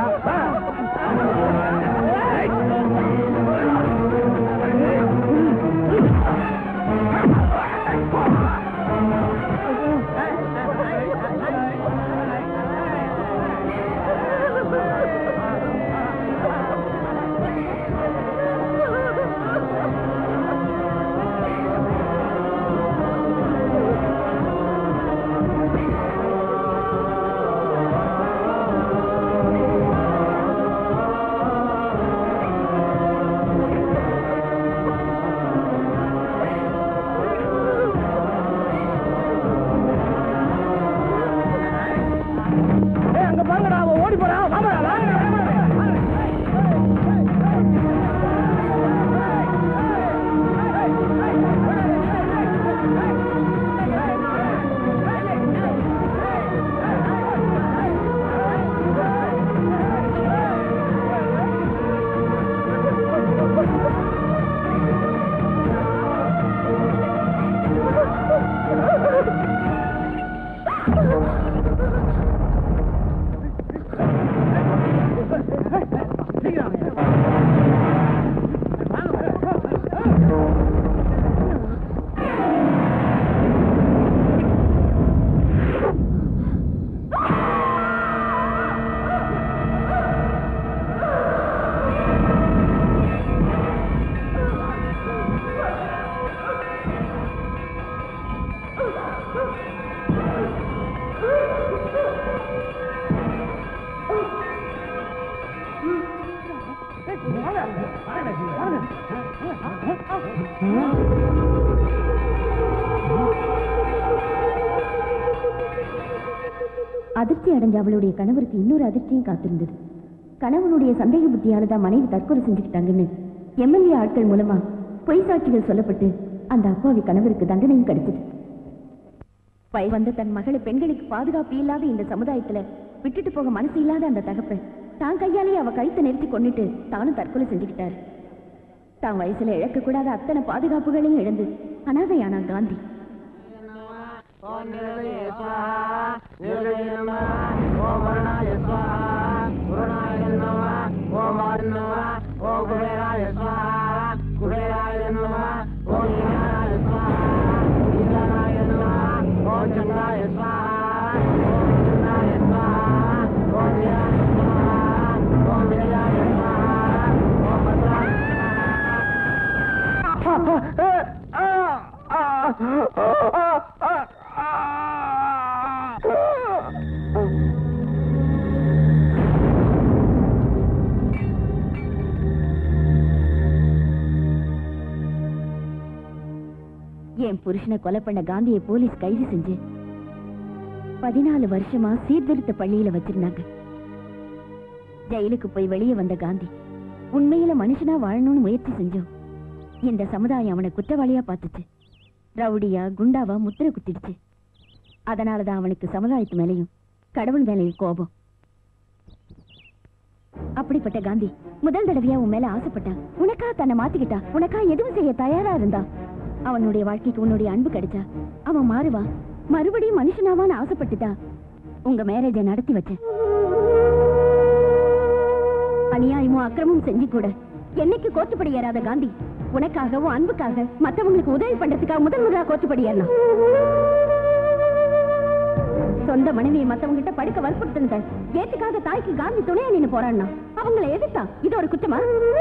அதிர்ச்சி அடைஞ்ச அவளுடைய கணவருக்கு இன்னொரு அதிர்ச்சியும் காத்திருந்தது. கணவனுடைய சந்தேக புத்தியால தான் மனைவி தற்கொலை செஞ்சுக்கிட்டாங்கன்னு எம்எல்ஏ ஆட்கள் மூலமா பொய் சாட்சிகள் சொல்லப்பட்டு அந்த அப்பாவி கணவருக்கு தண்டனையும் கிடைச்சது. வந்த தன் மகளை பெண்களுக்கு பாதுகாப்பு இல்லாத இந்த சமுதாயத்துல விட்டுட்டு போக மனசு இல்லாத அந்த தகப்பன் தான் கையாலேயே அவ கழுத்தை நிறுத்தி கொண்டுட்டு தானும் தற்கொலை செஞ்சுக்கிட்டாரு. தான் வயசுல இழக்கக்கூடாத அத்தனை பாதுகாப்புகளையும் இழந்து அனாதையானா காந்தி. என் புருஷனை கொலை பண்ண காந்தியை போலீஸ் கைது செஞ்சு 14 வருஷமா சீர்திருத்த பள்ளியில வச்சிருந்தாங்க. ஜெயிலுக்கு போய் வெளியே வந்த காந்தி உண்மையில மனுஷனா வாழணும்னு முயற்சி செஞ்சோம். இந்த சமுதாயம் அவனை குற்றவாளியா பார்த்துச்சு. ரவுடியா குண்டாவா முத்திரை குத்திடுச்சு. அதனாலதான் அவனுக்கு சமுதாயத்து மேலையும் கடவுள் மேலையும் கோபம். அப்படிப்பட்ட காந்தி முதல் தடவையா உன் மேல ஆசைப்பட்டா, உனக்கா தன்னை மாத்திக்கிட்டா, உனக்கா எதுவும் செய்ய தயாரா இருந்தா. அவனுடைய வாழ்க்கைக்கு உன்னுடைய அன்பு கிடைச்சா அவன் மாறுவா, மறுபடியும் மனுஷனாவான்னு ஆசைப்பட்டுட்டா உங்க மேரேஜை நடத்தி வச்ச. அநியாயமும் அக்கிரமும் செஞ்சு கூட என்னைக்கு கோச்சுப்படி ஏறாத காந்தி உனக்காகவும் அன்புக்காக மத்தவங்களுக்கு உதவி பண்றதுக்காக முதல்ல கோச்சுப்படி ஏறலாம். சொந்த மனைவியை மத்தவங்க கிட்ட படுக்க வற்புறுத்த ஏத்துக்காத தாய்க்கு காந்தி துணையா நின்னு போறான்னா அவங்களை எதிர்த்தா இது ஒரு குற்றமா?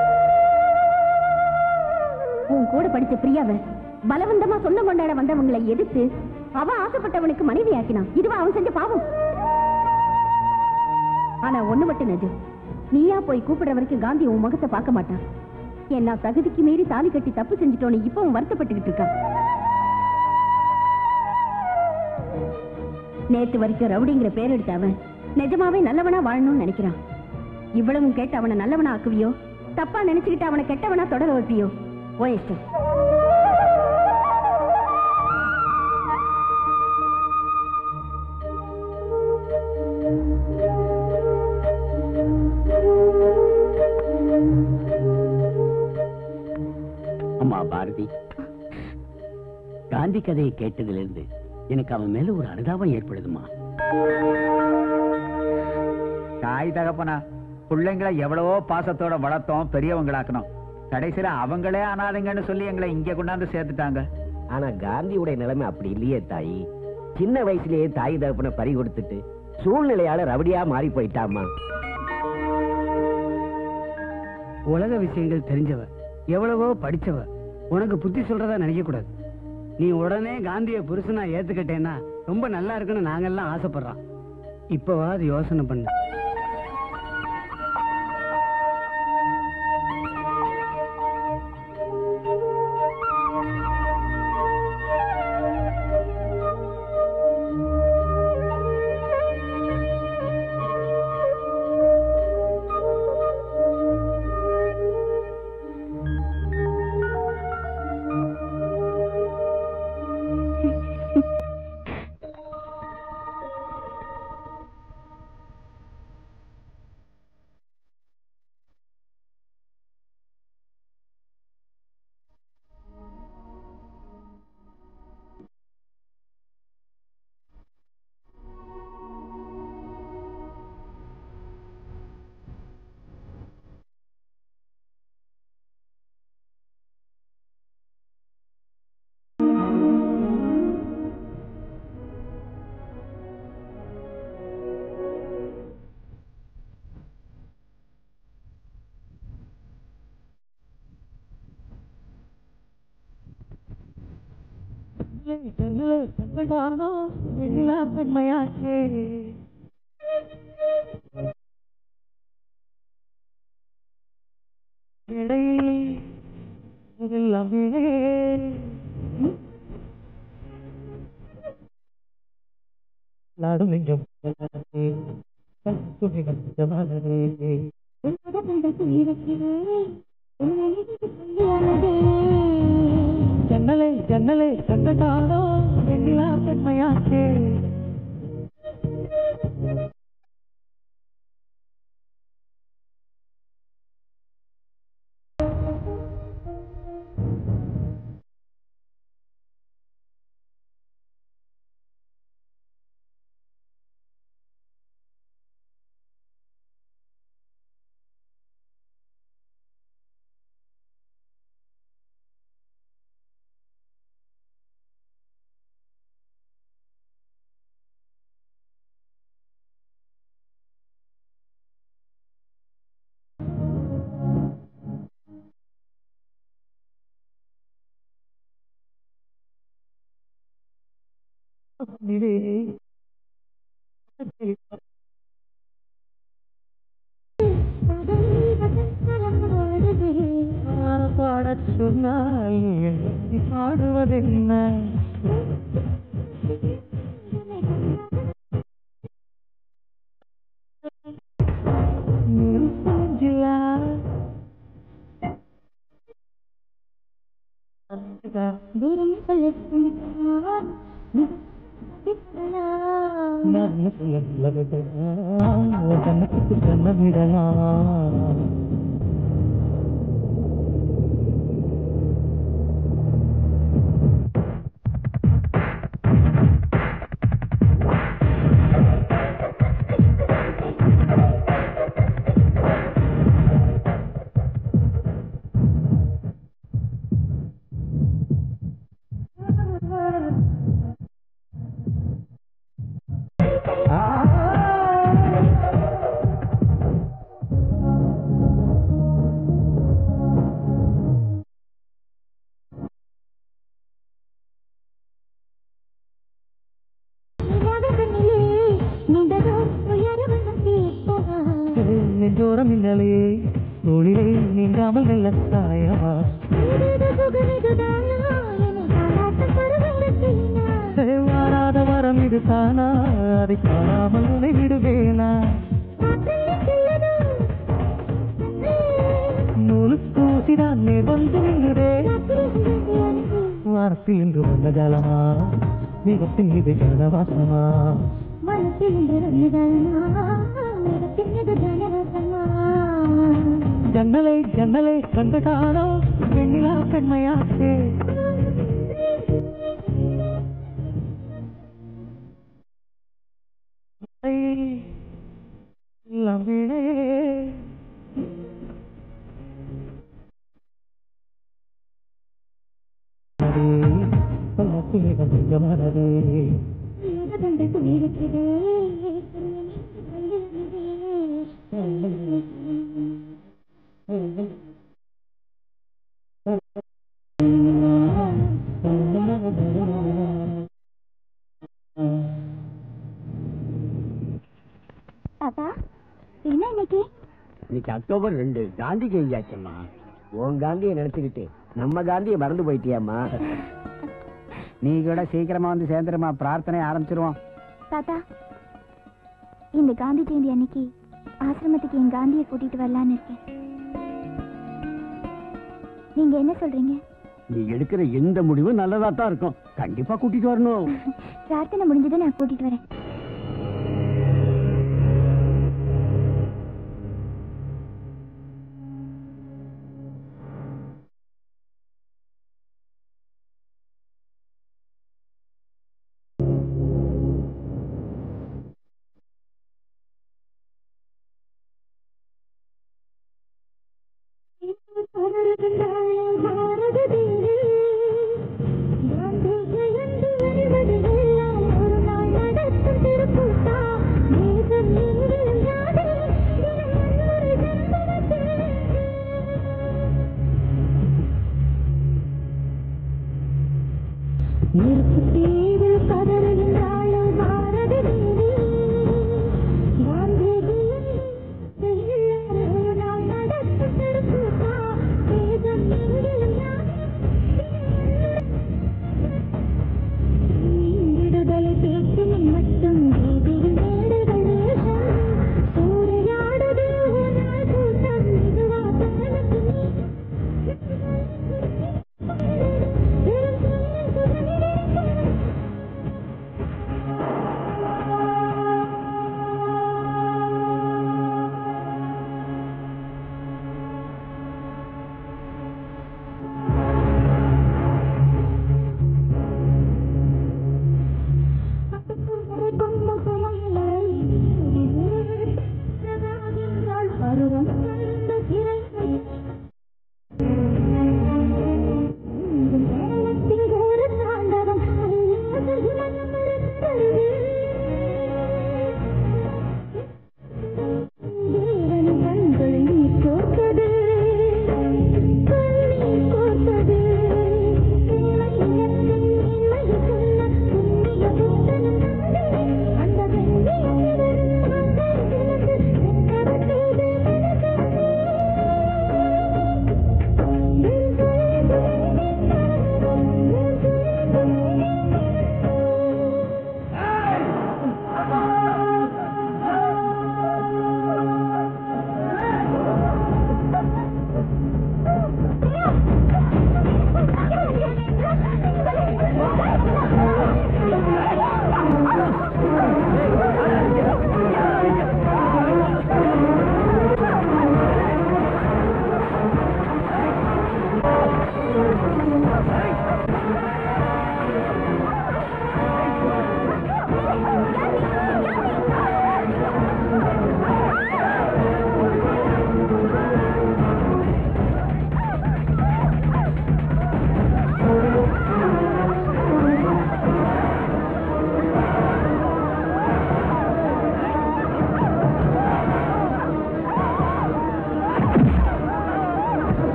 உன் கூட படிச்ச பிரியாவை பலவந்தமா சொந்தம் கொண்டாட வந்தவங்களை எதிர்த்து அவ ஆசைப்பட்டவனுக்கு மனைவி ஆக்கினான். இதுவா அவன் செஞ்ச பாவம்? ஆனா ஒண்ணு மட்டும் நிஜம், நீயா போய் கூப்பிடுற வரைக்கும் காந்தி உன் முகத்தை பார்க்க மாட்டான். என்ன தகுதிக்கு மீறி தாலி கட்டி தப்பு செஞ்சுட்டோன்னு இப்ப அவன் வருத்தப்பட்டுக்கிட்டு இருக்கான். நேத்து வரைக்கும் ரவுடிங்கிற பேர் எடுத்த அவன் நிஜமாவே நல்லவனா வாழணும்னு நினைக்கிறான். இவ்வளவும் கேட்டு அவனை நல்லவனா ஆக்குவியோ, தப்பா நினைச்சுக்கிட்டு அவனை கெட்டவனா தொடர வைப்பியோ, ஓ இஷ்டம். அம்மா பாரதி, காந்தி கதையை கேட்டதிலிருந்து எனக்கு அவன் மேல ஒரு அனுதாபம் ஏற்படுதுமா. தாய் தகப்பனா பிள்ளைங்களை எவ்வளவோ பாசத்தோட வளர்த்தோம், பெரியவங்களாக்கணும். கடைசியில அவங்களே அனாதைங்கன்னு சொல்லி எங்களை இங்க கொண்டாந்து சேர்த்துட்டாங்க. ஆனா காந்தியுடைய நிலைமை அப்படி இல்லையே தாயி. சின்ன வயசுலயே தாய் தகப்பனை பறி கொடுத்துட்டு சூழ்நிலையால ரவடியா மாறி போயிட்டாமா. உலக விஷயங்கள் தெரிஞ்சவ, எவ்வளவோ படிச்சவ, உனக்கு புத்தி சொல்றதா நினைக்க கூடாது. நீ உடனே காந்திய புருஷனா ஏத்துக்கிட்டேன்னா ரொம்ப நல்லா இருக்குன்னு நாங்கெல்லாம் ஆசைப்படுறோம். இப்பவாது யோசனை பண்ணு. ஜன்னலை ஜன்னலை கண்டதானோ எல்லா பெண்மையாச்சே. பாடச் சொன்னால் பாடுவதென்ன? ஜன்னலை ஜன்னலை கண்டுட்டானோ வெண்ணிலா கண்மையாச்சே இன்னைக்கு அக்டோபர் 2 காந்தி ஜெயந்தியாச்சம்மா. உன் காந்தியை நினைச்சுக்கிட்டு நம்ம காந்தியை மறந்து போயிட்டியாம்மா. நீ கூட சீக்கிரமா வந்து சேர்ந்துருமா, பிரார்த்தனை ஆரம்பிச்சிருவோம். தாத்தா, இந்த காந்தி ஜெயந்தி அன்னைக்கு ஆசிரமத்துக்கு என் காந்தியை கூட்டிட்டு வரலான்னு இருக்கேன். நீங்க என்ன சொல்றீங்க? நீ எடுக்கிற எந்த முடிவும் நல்லதா தான் இருக்கும். கண்டிப்பா கூட்டிட்டு வரணும். பிரார்த்தனை முடிஞ்சதை நான் கூட்டிட்டு வரேன்.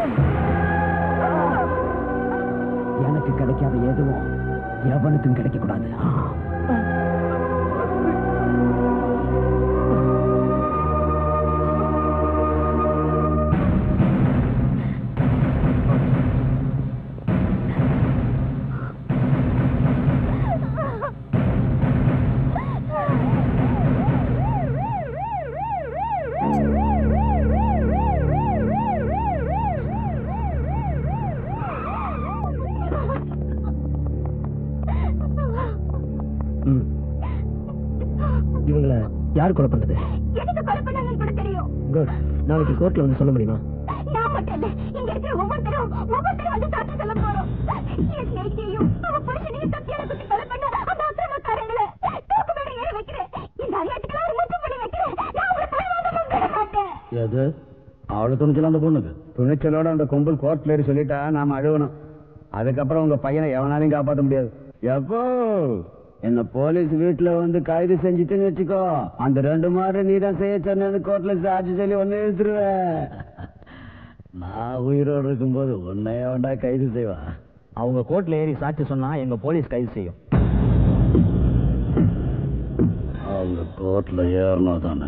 எனக்கு கிடைக்காத எதுவும் எவனுக்கும் கிடைக்க கூடாது. இவங்கள யார் கொலை பண்ணது? எனக்கு கொலை பண்ணாங்கன்னு கூட தெரியும். குட். நாளைக்கு கோர்ட்ல வந்து சொல்ல முடியுமா? நான் மட்டும் இல்ல, இங்க இருக்கிற ஒவ்வொருத்தரும் வந்து சாட்சி சொல்ல போறோம். என் நேசியையும் அவ புருஷனையும் சத்தியால குத்தி கொலை பண்ண அந்த அக்கிரமக்காரங்களை தூக்கு மேல ஏற வைக்கிறேன். இந்த அநியாயத்துக்கு ஒரு முத்து பண்ணி வைக்கிறேன். நான் அவளை பரவாயில்ல விட மாட்டேன். எது அவளை துணிச்சல அந்த பொண்ணுக்கு? துணிச்சலோட அந்த கும்பல் கோர்ட்ல ஏறி சொல்லிட்டா நாம அழுவணும். அதுக்கப்புறம் உங்க பையனை எவனாலையும் காப்பாற்ற முடியாது. எப்போ என்ன போலீஸ் வீட்டுல வந்து கைது செஞ்சுட்டுன்னு வச்சுக்கோ, அந்த 2 மாதம் நீ தான் செய்ய சொன்ன கோர்ட்ல சாட்சி சொல்லி ஒன்னு எழுத்துருவேன். நான் உயிரோடு இருக்கும்போது உன்னைய வேண்டா கைது செய்வா. அவங்க கோர்ட்ல ஏறி சாட்சி சொன்னா எங்க போலீஸ் கைது செய்யும். அவங்க கோர்ட்ல ஏறனா தானே.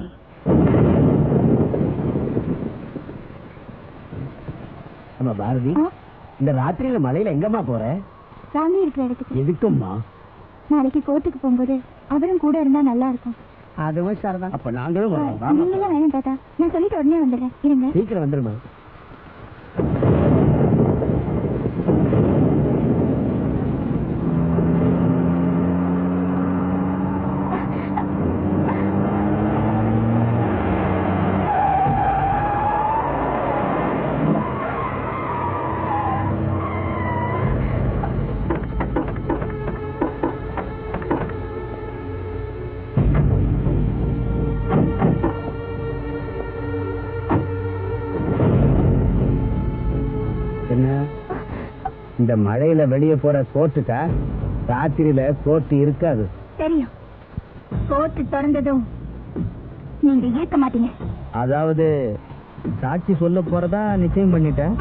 ஆமா பாரதி, இந்த ராத்திரியில மலையில எங்கம்மா போற? ராணி இருக்கிற இடத்துக்கு. எதுக்கும்மா? நாளைக்கு கோர்ட்டுக்கு போகும்போது அவரும் கூட இருந்தா நல்லா இருக்கும். அதுவும் சரிதான். அப்ப நாங்களும் வரோம். நீங்களாம் வேணும் தாத்தா, நான் சொல்லிட்டு உடனே வந்துடுறேன். இருங்க. சீக்கிரம் வந்துருமா. இந்த மழையில வெளியே போற கோர்ட்டுக்கா? ராத்திரியில கோர்ட்டு இருக்காது. தெரியும். கோர்ட்டு திறந்ததும் நீங்க ஏற்க மாட்டீங்க. அதாவது சாட்சி சொல்ல போறதா நிச்சயம் பண்ணிட்டேன்.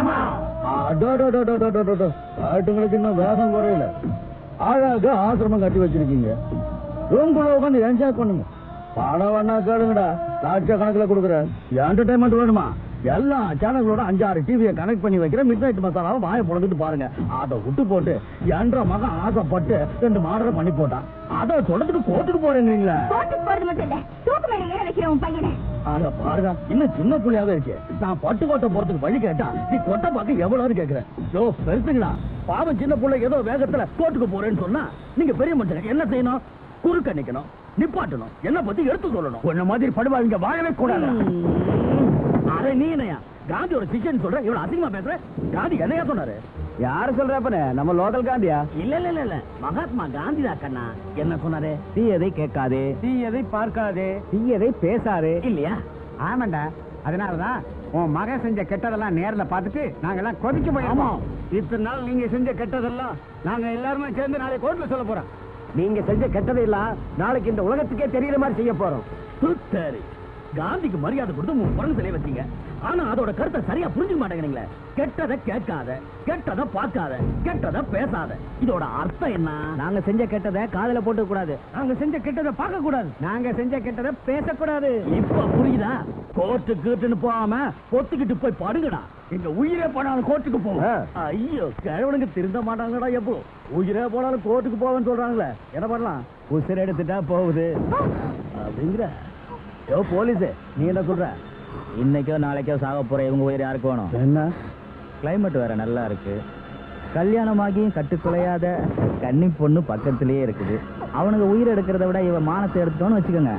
ஆட்டுங்களுக்கு இன்னும் வேகம் குறையில. அழகா ஆசிரமம் கட்டி வச்சிருக்கீங்க. ரூம்குள்ள உட்காந்து என்ஜாய் பண்ணுங்க. பணம் வேணா கேளுங்கடா, லட்சக்கணக்கில் கொடுக்குறேன். என்டர்டைன்மெண்ட் வேணுமா? எல்லா சேனல்களோட 5-6 டிவியை கனெக்ட் பண்ணி வைக்கிற மிட் நைட் மசாலாவை வாயை பொழந்துட்டு பாருங்க. அதை விட்டு போட்டு என்ற மகன் ஆசைப்பட்டு 2 மாடலை பண்ணி போட்டான். அதை சொல்றதுக்கு கோர்ட்டுக்கு போறேங்கிறீங்களா? கோர்ட்டுக்கு போறது மட்டும் இல்ல, தூக்கு மேல ஏற வைக்கிற உன் பையனை. அத பாருங்க, இன்னும் சின்ன புள்ளியாவே இருக்கு. நான் பட்டு கோட்டை போறதுக்கு வழி கேட்டா நீ கொட்டை பார்க்க எவ்வளவுன்னு கேக்குறேன். யோ பெருசுங்களா, பாவம் சின்ன புள்ள ஏதோ வேகத்துல கோர்ட்டுக்கு போறேன்னு சொன்னா நீங்க பெரிய மனுஷங்க என்ன செய்யணும்? குறுக்க நிக்கணும், நிப்பாட்டணும், என்ன பத்தி எடுத்து சொல்லணும். உன்ன மாதிரி படுவாங்க வாழவே கூடாது. அதை நீ என்னையா காந்தியோட சிஷன் சொல்ற? இவ்வளவு அசிங்கமா பேசுற? காந்தி என்னையா சொன்னாரு? யாரு சொல்றப்ப? நம்ம லோக்கல் காந்தியா? இல்ல இல்ல இல்ல மகாத்மா காந்தி தான் கண்ணா. என்ன சொன்னாரு? தீயதை கேட்காதே, தீயதை பார்க்காதே, தீயதை பேசாதே இல்லையா? ஆமாண்டா. அதனாலதான் உன் மகன் செஞ்ச கெட்டதெல்லாம் நேர்ல பார்த்துட்டு நாங்கெல்லாம் கொதிச்சு போயிருக்கோம். இத்தனை நாள் நீங்க செஞ்ச கெட்டதெல்லாம் நாங்க எல்லாருமே சேர்ந்து நாளை கோர்ட்ல சொல்ல போறோம். நீங்க செஞ்ச கெட்டதையெல்லாம் நாளைக்கு இந்த உலகத்துக்கே தெரியற மாதிரி செய்ய போறோம். சரி, காந்திக்கு மரியாதை கொடுத்து உங்க பிறந்த சிலையை வச்சீங்க. ஆனா அதோட கருத்தை சரியா புரிஞ்சுக்க மாட்டேங்கிறீங்களே. கெட்டதை கேட்காத, கெட்டதை பார்க்காத, கெட்டதை பேசாத. இதோட அர்த்தம் என்ன? நாங்க செஞ்ச கெட்டதை காதுல போட்டு கூடாது, நாங்க செஞ்ச கெட்டதை பார்க்க கூடாது, நாங்க செஞ்ச கெட்டதை பேசக்கூடாது. இப்ப புரியுதா? கோர்ட்டு கீட்டுன்னு போகாம பொத்துக்கிட்டு போய் படுங்கடா. எங்க உயிரே போனாலும் கோர்ட்டுக்கு போவோம். ஐயோ, கிழவனுக்கு திருந்த மாட்டாங்கடா. எப்போ உயிரே போனாலும் கோர்ட்டுக்கு போவேன்னு சொல்றாங்களே, என்ன பண்ணலாம்? உசிர் எடுத்துட்டா போகுது அப்படிங்கிற. யோ போலீஸ், நீ என்ன சொல்ற? இன்னைக்கோ நாளைக்கோ சாக போற இவங்க உயிர் யாருக்கு வேணும்? என்ன கிளைமேட் வேற நல்லா இருக்கு. கல்யாணமாகியும் கட்டுக்குலையாத கன்னி பொண்ணு பக்கத்திலேயே இருக்குது. அவனுக்கு உயிர் எடுக்கிறத விட இவன் மானத்தை எடுத்துட்டோன்னு வச்சுக்கோங்க.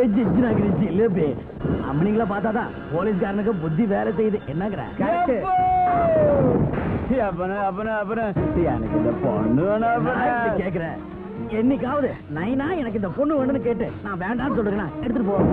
அப்படிங்களா பார்த்தாதான் போலீஸ்காரனுக்கு புத்தி வேலை செய்யுது. என்னங்கிற எனக்கு இந்த பொண்ணு வேணும் கேக்குறேன். என்னைக்காவது நைனா எனக்கு இந்த பொண்ணு வேணும்னு கேட்டு நான் வேண்டாம்னு சொல்றேன். எடுத்துட்டு போ.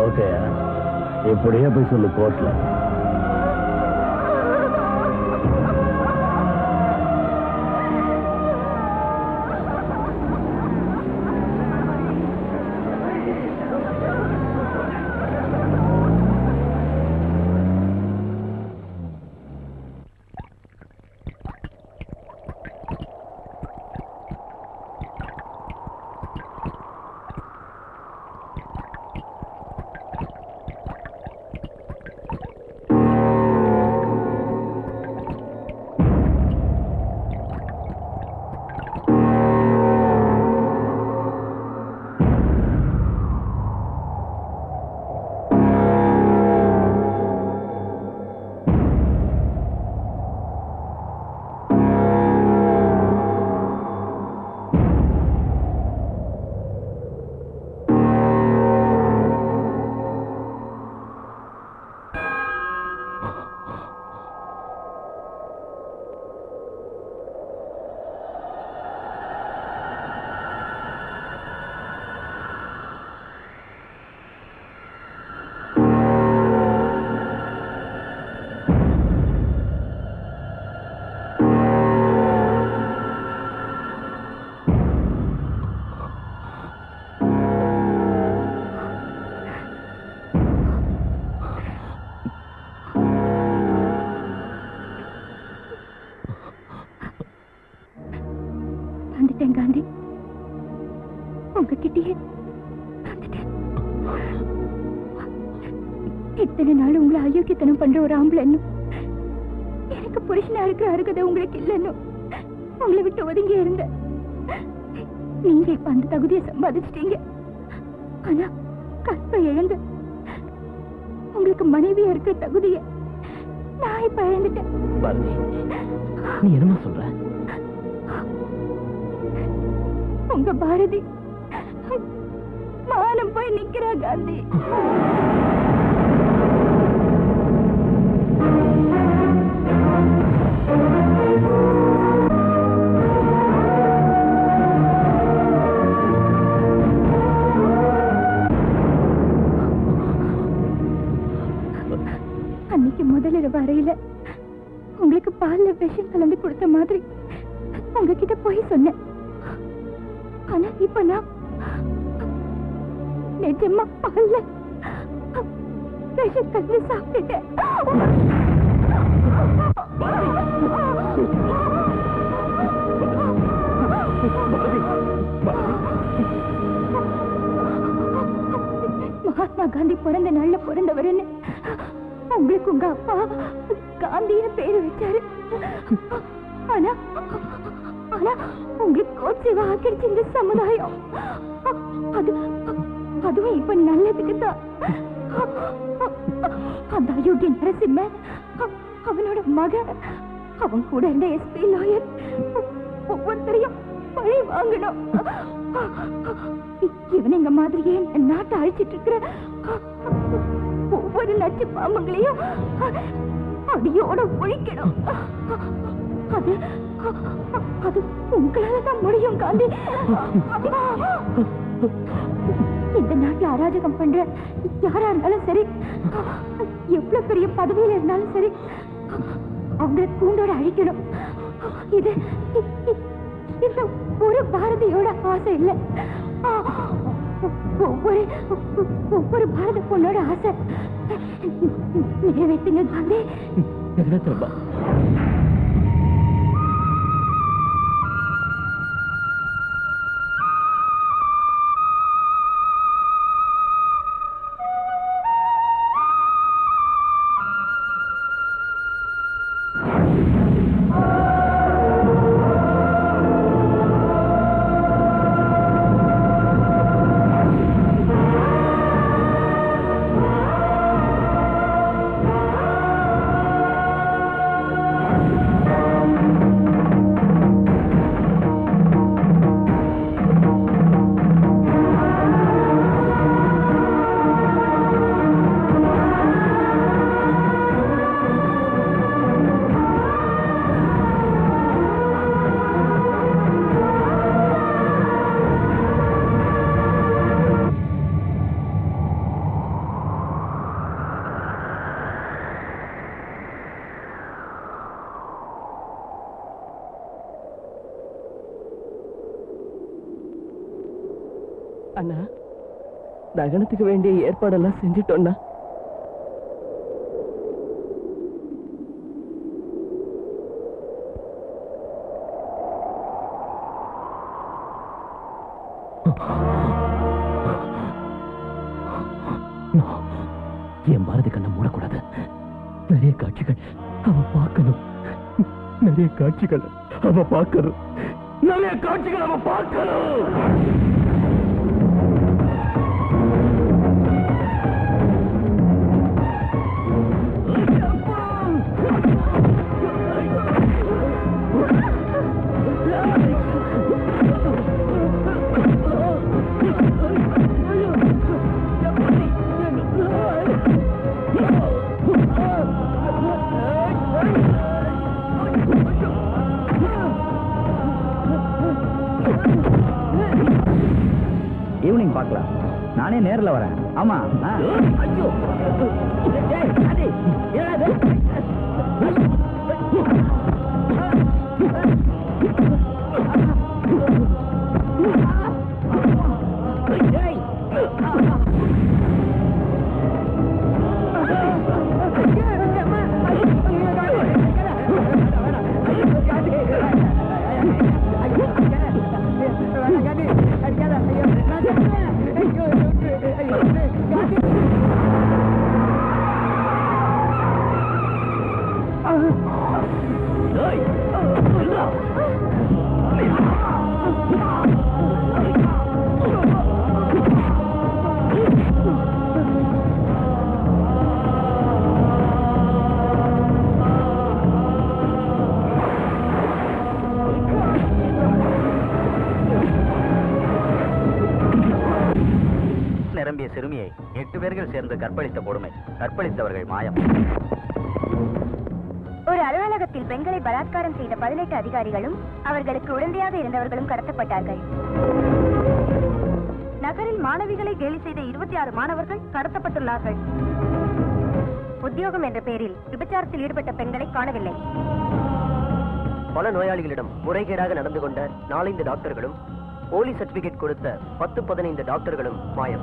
ஓகே, இப்படியே போய் சொல்லு கோர்ட்ல. காந்தி, உங்ககிட்டயே இத்தனை நாள் உங்களை அயோக்கியத்தனம் பண்ற ஒரு ஆம்பளை எனக்கு புருஷனா இருக்கிற அருகதை உங்களுக்கு இல்லைன்னு உங்களை விட்டு ஒதுங்கி இருந்த நீங்க இப்ப அந்த தகுதியை சம்பாதிச்சிட்டீங்க. ஆனா கற்பை இழந்து உங்களுக்கு மனைவியா இருக்கிற தகுதியை நான் இப்ப இழந்துட்டேன். நீ என்னமா சொல்ற? உங்க பாரதி மானம் போய் நிக்கிறா காந்தி. அன்னைக்கு முதலிரவு அறையில உங்களுக்கு பால்ல விஷம் கலந்து கொடுத்த மாதிரி உங்ககிட்ட போய் சொன்னேன். ஆனா இப்ப நான் நிஜமா பால்ல விஷம் கலந்து சாப்பிட்டுட்டேன். மகாத்மா காந்தி பிறந்த நாள்ல பிறந்தவருன்னு உங்களுக்கு உங்க அப்பா காந்திய பேரு வச்சாரு. ஆனா ஆனா உங்களுக்கு கோட்சேவா ஆக்கிடுச்சு இந்த சமுதாயம். அதுவும் இப்ப நல்லதுக்கு தான். அந்த அயோக்கிய நரசிம்ம அவனோட மகன் அவன் கூட இருந்த எஸ்பி லாயர் ஒவ்வொருத்தரையும் பழி வாங்கணும். இவனுங்க மாதிரியே நாட்டை அழிச்சிட்டு இருக்கிற ஒவ்வொரு நச்சு பாம்பங்களையும் அடியோட ஒழிக்கணும். அது அது உங்களால தான் முடியும் காந்தி. இந்த நாட்டுல அராஜகம் பண்ற யாரா இருந்தாலும் சரி, எவ்வளவு பெரிய பதவியில இருந்தாலும் சரி, அவங்க கூண்டோட அழிக்கணும். இது இது ஒரு பாரதியோட ஆசை இல்ல, ஒவ்வொரு பாரத பொண்ணோட ஆசை. நிறைவேற்றுங்க காந்தி. அண்ணா தகனத்துக்கு வேண்டிய ஏற்பாடெல்லாம் செஞ்சுட்டோம்னா என் பாரதி கண்ணை மூடக்கூடாது. நிறைய காட்சிகள் அவ பார்க்கணும். நிறைய காட்சிகள் அவ பார்க்கணும். நிறைய காட்சிகள் அவ பார்க்கணும். ஈவினிங் பார்க்கலாம். நானே நேர்ல வரேன். ஆமா. ஐயோ நிரம்பிய சிறுமியை 8 பேர்கள் சேர்ந்து கற்பழித்த கொடுமை. கற்பழித்தவர்கள் மாயம். ஒரு அலுவலகத்தில் பெண்களை பலாத்காரம் செய்த 18 அதிகாரிகளும் அவர்களுக்கு உடந்தையாக இருந்தவர்களும் கடத்தப்பட்டார்கள். நகரில் மாணவிகளை கேலி செய்த 26 மாணவர்கள் கடத்தப்பட்டுள்ளார்கள். உத்தியோகம் என்ற பெயரில் விபச்சாரத்தில் ஈடுபட்ட பெண்களை காணவில்லை. பல நோயாளிகளிடம் முறைகேடாக நடந்து கொண்ட 4 டாக்டர்களும் போலி சர்டிபிகேட் கொடுத்த 10-15 டாக்டர்களும் மாயம்.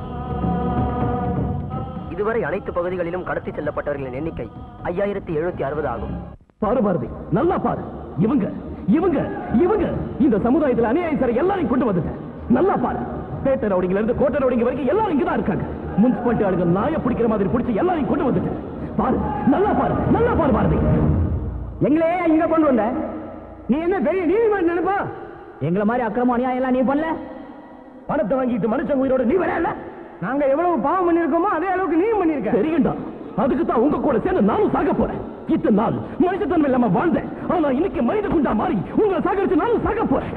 இதுவரை அனைத்து பகுதிகளிலும் கடத்தி செல்லப்பட்டவர்களின் எண்ணிக்கை 5760 ஆகும். பாரு பாரதி, நல்லா பாரு. இவங்க இவங்க இவங்க இந்த சமுதாயத்தில் அநியாயம் சார் எல்லாரையும் கொண்டு வந்துட்டேன். நல்லா பாரு. பேட்டை ரவுடிங்கல இருந்து கோட்டை ரவுடிங்க வரைக்கும் எல்லாரும் இங்கதான் இருக்காங்க. முன்சிபாலிட்டி ஆளுங்க நாயை பிடிக்கிற மாதிரி பிடிச்சி எல்லாரையும் கொண்டு வந்துட்டேன். பாரு, நல்லா பாரு, நல்லா பாரு பாரதி. எங்களே இங்க கொண்டு வந்த நீ என்ன பெரிய நீதிமன்றம் நினைப்பா? எங்களை மாதிரி அக்கிரம அநியாயம் எல்லாம் நீ பண்ணல. பணத்தை வாங்கிட்டு மனுஷங்க உயிரோட நீ வரல. நாங்க எவ்வளவு பாவம் பண்ணிருக்கோமோ அதே அளவுக்கு நீ பண்ணிருக்க. தெரியுண்டா, அதுக்கு தான் உங்க கூட சேர்ந்து நானும் சாக போறேன். இத்தனை நாள் மனுஷத்தன்மை இல்லாம வாழ்ந்தேன். ஆனா இன்னைக்கு மனித குண்டா மாறி உங்களை சாகரிச்சு நானும் சாக போறேன்.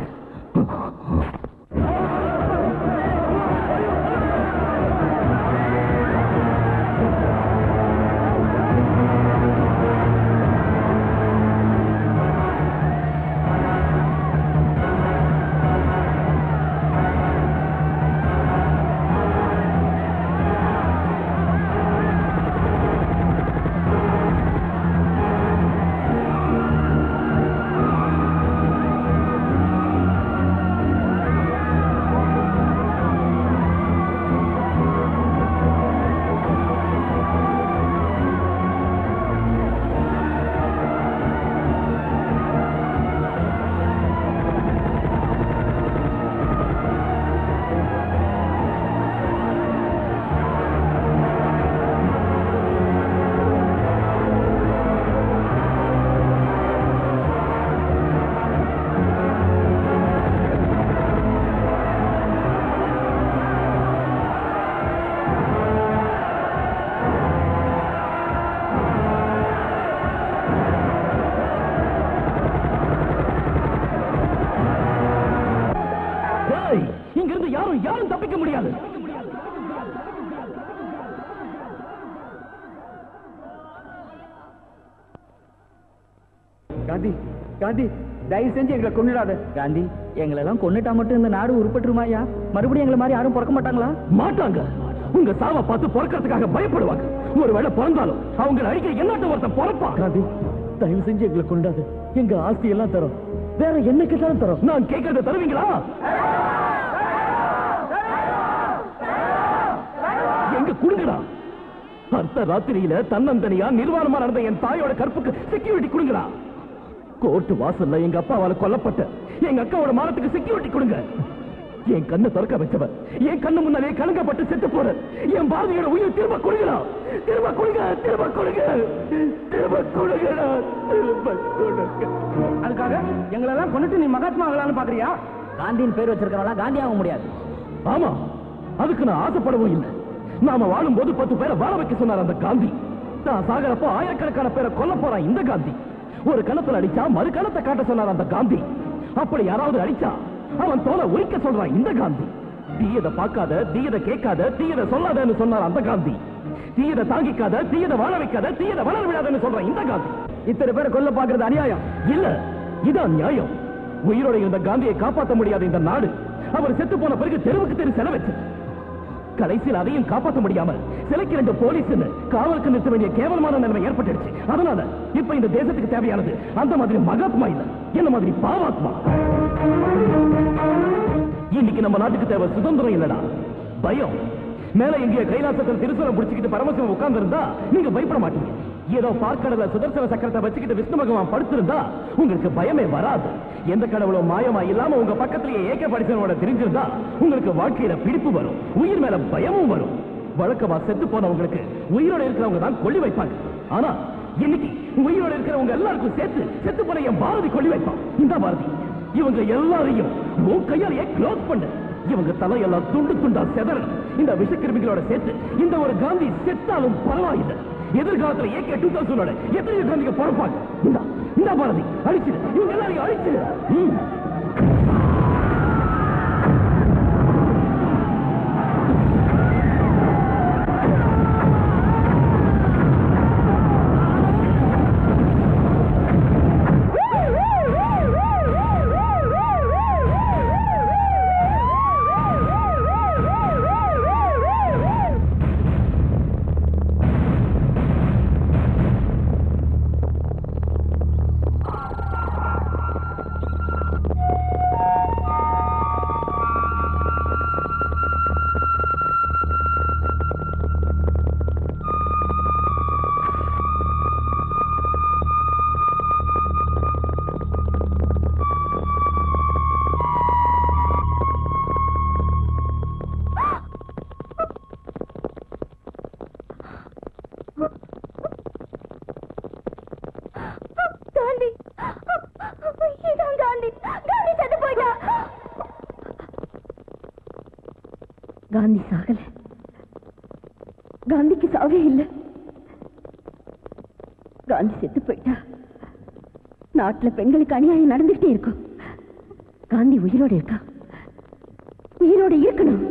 யாரும் தப்பிக்க முடியாது. காந்தி, காந்தி, தயவு செஞ்சு எங்களை கொன்னுடாத. காந்தி, எங்களை எல்லாம் கொன்னுட்டா மட்டும் இந்த நாடு உருப்பட்டுருமாயா? மறுபடியும் எங்களை மாதிரி யாரும் பிறக்க மாட்டாங்களா? மாட்டாங்க. உங்க சாவை பார்த்து பிறக்கிறதுக்காக பயப்படுவாங்க. ஒருவேளை பிறந்தாலும் அவங்க அடிக்க என்னாட்ட ஒருத்தன் பிறப்பா. காந்தி, தயவு செஞ்சு எங்களை கொண்டாது. எங்க ஆஸ்தி எல்லாம் தரோம், வேற என்ன கேட்டாலும் தரோம். நான் கேட்கறத தருவீங்களா? எங்க கொடுங்கடா. அர்த்த ராத்திரியில தன்னந்தனியா நிர்வாணமா நடந்த என் தாயோட கற்புக்கு செக்யூரிட்டி கொடுங்கடா. கோர்ட்டு வாசல்ல எங்க அப்பாவால கொல்லப்பட்ட எங்க அக்காவோட மானத்துக்கு செக்யூரிட்டி கொடுங்க. என் கண்ணை திறக்க வச்சவர் என் கண்ணு முன்னாலே கலங்கப்பட்டு செத்து போற என் பாரதியோட உயிர் திரும்ப கொடுங்கடா. திரும்ப கொடுங்க, திரும்ப கொடுங்க, திரும்ப கொடுங்கடா, திரும்ப கொடுங்க. அதுக்காக எங்களெல்லாம் கொண்டுட்டு நீ மகாத்மா ஆகலான்னு பாக்குறியா? காந்தியின் பேர் வச்சிருக்கிறவங்க காந்தி ஆக முடியாது. ஆமா, அதுக்கு நான் ஆசைப்படவும் இல்லை. நாம வாழும் போது 10 பேரை வாழ வைக்க சொன்னார் அந்த காந்தி. நான் சாகரப்போ ஆயிரக்கணக்கான பேரை கொல்ல போறான் இந்த காந்தி. ஒரு கணத்துல அடிச்சா மறு கணத்தை காட்ட சொன்னார் அந்த காந்தி. அப்படி யாராவது அடிச்சா அவன் தோலை உரிக்க சொல்றான் இந்த காந்தி. தீயதை பார்க்காத, தீயதை கேட்காத, தீயதை சொல்லாதன்னு சொன்னார் அந்த காந்தி. தீயதை தாங்கிக்காத, தீயதை வாழ வைக்காத, தீயதை வளர விடாதன்னு சொல்றான் இந்த காந்தி. இத்தனை பேரை கொல்ல பாக்குறது அநியாயம் இல்ல, இதான் நியாயம். உயிரோட இருந்த காந்தியை காப்பாற்ற முடியாத இந்த நாடு அவர் செத்து போன பிறகு தெருவுக்கு தெரு செலவச்சு. கடைசியில் அதையும் காப்பாற்ற முடியாம சிலைக்கு 2 போலீஸ் காவலுக்கு நிறுத்த வேண்டிய கேவலமான நிலைமை ஏற்பட்டுடுச்சு. அதனால இப்ப இந்த தேசத்துக்கு தேவையானது அந்த மாதிரி மகாத்மா இல்ல, என்ன மாதிரி பாவாத்மா. இன்னைக்கு நம்ம நாட்டுக்கு தேவை சுதந்திரம் இல்லடா, பயம். மேல எங்கேயோ கைலாசத்தில் திருசுரம் பிடிச்சிக்கிட்டு பரமசிவம் உட்கார்ந்து இருந்தா நீங்க பயப்பட மாட்டீங்க. ஏதோ பார்க்கடல சுதர்சன சக்கரத்தை வச்சுக்கிட்டு விஷ்ணு பகவான் படுத்திருந்தா உங்களுக்கு பயமே வராது. எந்த கடவுளும் மாயமா இல்லாம உங்க பக்கத்திலேயே ஏக படிசனோட தெரிஞ்சிருந்தா உங்களுக்கு வாழ்க்கையில பிடிப்பு வரும், உயிர் மேல பயமும் வரும். வழக்கமா செத்து போனவங்களுக்கு உயிரோட இருக்கிறவங்க தான் கொல்லி வைப்பாங்க. ஆனா இன்னைக்கு உயிரோட இருக்கிறவங்க எல்லாருக்கும் சேர்த்து செத்து போன என் பாரதி கொல்லி வைப்பான். இந்த பாரதி இவங்க எல்லாரையும் உன் கையாலேயே க்ளோஸ் பண்ணு. இவங்க தலையெல்லாம் துண்டு துண்டா செதற இந்த விஷக்கிருமிகளோட சேர்த்து இந்த ஒரு காந்தி செத்தாலும் பரவாயில்லை. எதிர்காலத்தில் AK 2000 எத்தனையோ காந்திக்கு பொறுப்பாங்க. இந்த பாரதி அழிச்சிடு, இவங்க எல்லாரையும் அழிச்சிடு. காந்தி சாகல, காந்திக்கு சாவே இல்லை. காந்தி செத்து போயிட்டா நாட்டுல பெண்களுக்கு அநியாயம் நடந்துகிட்டே இருக்கும். காந்தி உயிரோட இருக்கா, உயிரோட இருக்கணும்.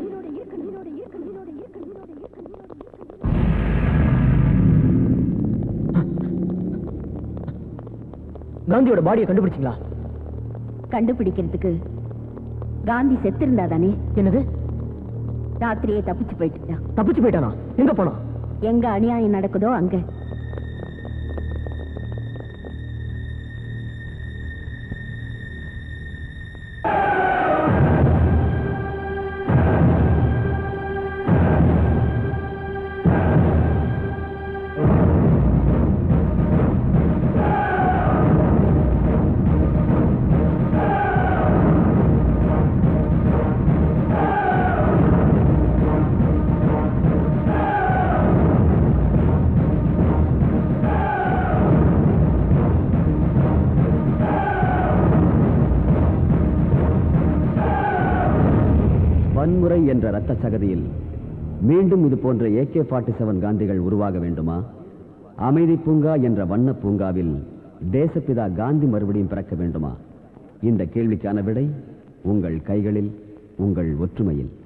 காந்தியோட பாடியை கண்டுபிடிச்சிங்களா? கண்டுபிடிக்கிறதுக்கு காந்தி செத்து இருந்தா தானே. என்னது? ராத்திரியே தப்பிச்சு போயிட்டான். தப்பிச்சு போயிட்டானா? எங்க போனா? எங்க அநியாயம் நடக்குதோ அங்க. வன்முறை என்ற இரத்த சகதியில் மீண்டும் இது போன்ற AK-47 காந்திகள் உருவாக வேண்டுமா? அமைதி பூங்கா என்ற வண்ண பூங்காவில் தேசப்பிதா காந்தி மறுபடியும் பிறக்க வேண்டுமா? இந்த கேள்விக்கான விடை உங்கள் கைகளில், உங்கள் ஒற்றுமையில்.